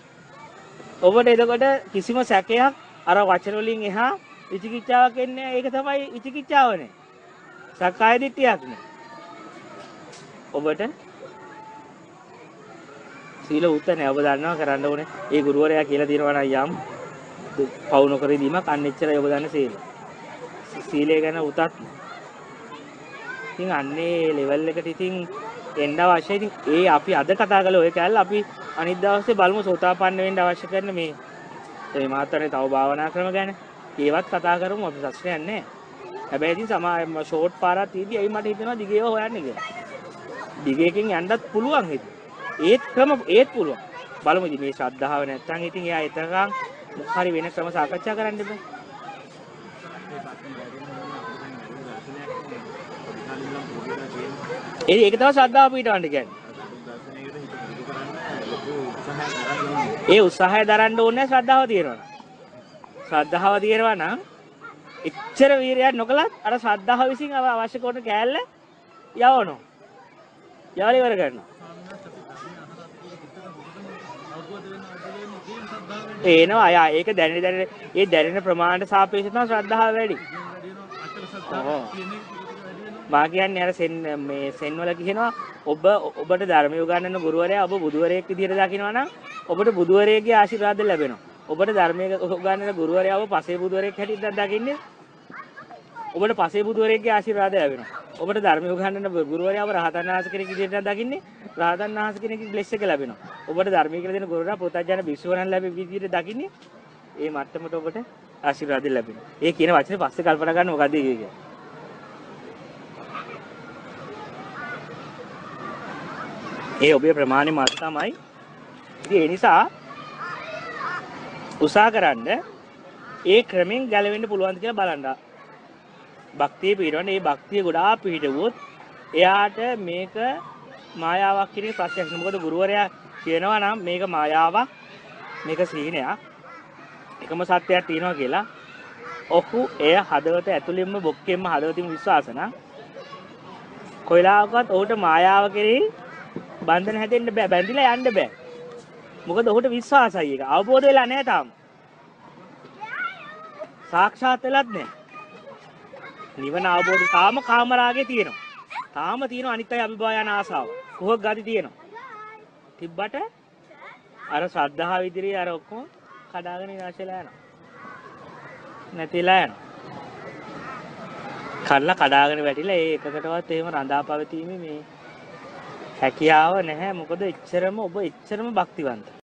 [SPEAKER 1] ඔබට එතකොට කිසිම සැකයක් අර වචන වලින් එහා විචිකිච්ඡාවක් එන්නේ නෑ. ඒක තමයි විචිකිච්ඡාව නේ. සක්කාය දිට්ඨියක් නේ. ඔබට සීල උත්තනේ ඔබ දන්නවා කරන්න ඕනේ. ඒ ගුරුවරයා කියලා දිනවනම් යම් පවු නොකර දීමක් අන්න එච්චරයි ඔබ දන්න සීල. සීලය ගැන උතත්. ඉතින් අන්නේ ලෙවල් එකට ඉතින් එන්න අවශ්‍යයි. ඉතින් ඒ අපි අද කතා කළේ ඔය කැලේ අපි අනිත් දවසේ බලමු සෝතාපන්න වෙන්න අවශ්‍ය කරන මේ මේ මාතරේ තව භාවනා ක්‍රම ගැන. ඒවත් කතා කරමු අපි ප්‍රශ්නයක් නැහැ. හැබැයි ඉතින් සමා ෂෝට් පාරක් තියෙද්දි එයි මට හිතෙනවා දිගේව හොයන්න කියලා. දිගේකින් යන්නත් පුළුවන් ඉතින්. ඒත් ක්‍රම ඒත් පුළුවන්. බලමු ඉතින් මේ ශ්‍රද්ධාව නැත්තම් ඉතින් එයා එතකන් මොකක් හරි වෙන ක්‍රම සාකච්ඡා කරන්න බෑ.
[SPEAKER 2] දර්ශනයක් නේ. කාලින්නම් පොඩිලා තියෙනවා.
[SPEAKER 1] ඒ ඒක තමයි ශ්‍රද්ධාව පිටවන්න කියන්නේ.
[SPEAKER 2] දර්ශනයකට හිත පුරුදු කරන්න ලොකු උත්සාහයක් දරන්න ඕනේ.
[SPEAKER 1] ඒ උත්සාහය දරන්න ඕනේ ශ්‍රද්ධාව තියෙනවා. ශ්‍රද්ධාව තියෙනවා නම් එච්චර වීරයක් නොකලත් අර ශ්‍රද්ධාව විසින් අවශ්‍ය කරන කෑල්ල යවනවා. යවලා ඉවර කරනවා. එනවා අය ඒක දැනෙන දැනෙන ඒ දැනෙන ප්‍රමාණයට සාපේක්ෂව තමයි ශ්‍රද්ධාව වැඩි. මා කියන්නේ අර සෙන් මේ සෙන් වල කියනවා ඔබ ඔබට ධර්මය උගන්වන ගුරුවරයා ඔබ බුදුවරයෙක් විදිහට දකිනවා නම් ඔබට බුදුවරයෙක්ගේ ආශිර්වාද ලැබෙනවා. ඔබට ධර්මයේ උගන්වන ගුරුවරයා ඔබ පසේ බුදුවරයෙක් හැටියට දකින්නේ ඔබට පසේ බුදුවරයෙක්ගේ ආශිර්වාද ලැබෙනවා. ඔබට ධර්මය උගන්වන ගුරුවරයා ඔබ රහතන් වහන්සේ කෙනෙක් විදිහට දකින්නේ රහතන් වහන්සේ කෙනෙක්ගේ බ්ලෙස් එක ලැබෙනවා. ඔබට ධර්මයේ කියලා දෙන ගුරුවරයා පුතඥාන භික්ෂුවරයන් ලැබෙ විදිහට දකින්නේ ඒ මට්ටමට ඔබට ආශිර්වාද ලැබෙනවා. ඒ කියන වචනේ පස්සේ කල්පනා කරන්න මොකද්ද කියන්නේ? ඒ ඔබේ ප්‍රමාණය මත තමයි. ඉතින් ඒ නිසා උත්සාහ කරන්න ඒ ක්‍රමෙන් ගැලවෙන්න පුළුවන්ද කියලා බලන්න. භක්තිය පිටවන්න. මේ භක්තිය ගොඩාක් පිටවුවොත් එයාට මේක මායාවක් කියන ප්‍රශ්නයක් නෑ. මොකද ගුරුවරයා කියනවා නම් මේක මායාවක්, මේක සීනයක්, එකම සත්‍යයක් තියෙනවා කියලා. ඔහු එය හදවත ඇතුළෙන්ම බොක්කෙන්ම හදවතින්ම විශ්වාස නම් කොයිලාවකවත් ඔහුට මායාව කෙරෙහි බන්ධන හැදෙන්න බෑ, බැඳිලා යන්න බෑ. මොකද ඔහුට විශ්වාසයි ඒක. අවබෝධ වෙලා නැහැ තාම. සාක්ෂාත් වෙලත් නැහැ. නිවන අවබෝධ තාම කාමරාගේ තියෙනවා. තාම තියෙනවා අනිත් අය අභිභවා යන ආසාව. කුහක ගති තියෙනවා. තිබ්බට අර ශ්‍රද්ධාව ඉදිරියේ අර ඔක්කොම කඩාගෙන විනාශලා යනවා. නැතිලා යනවා. කල්ලා කඩාගෙන වැටිලා ඒ එකකටවත් එහෙම රඳා පවතීමේ මේ හැකියාව නැහැ. මොකද එච්චරම ඔබ එච්චරම භක්තිවන්ත.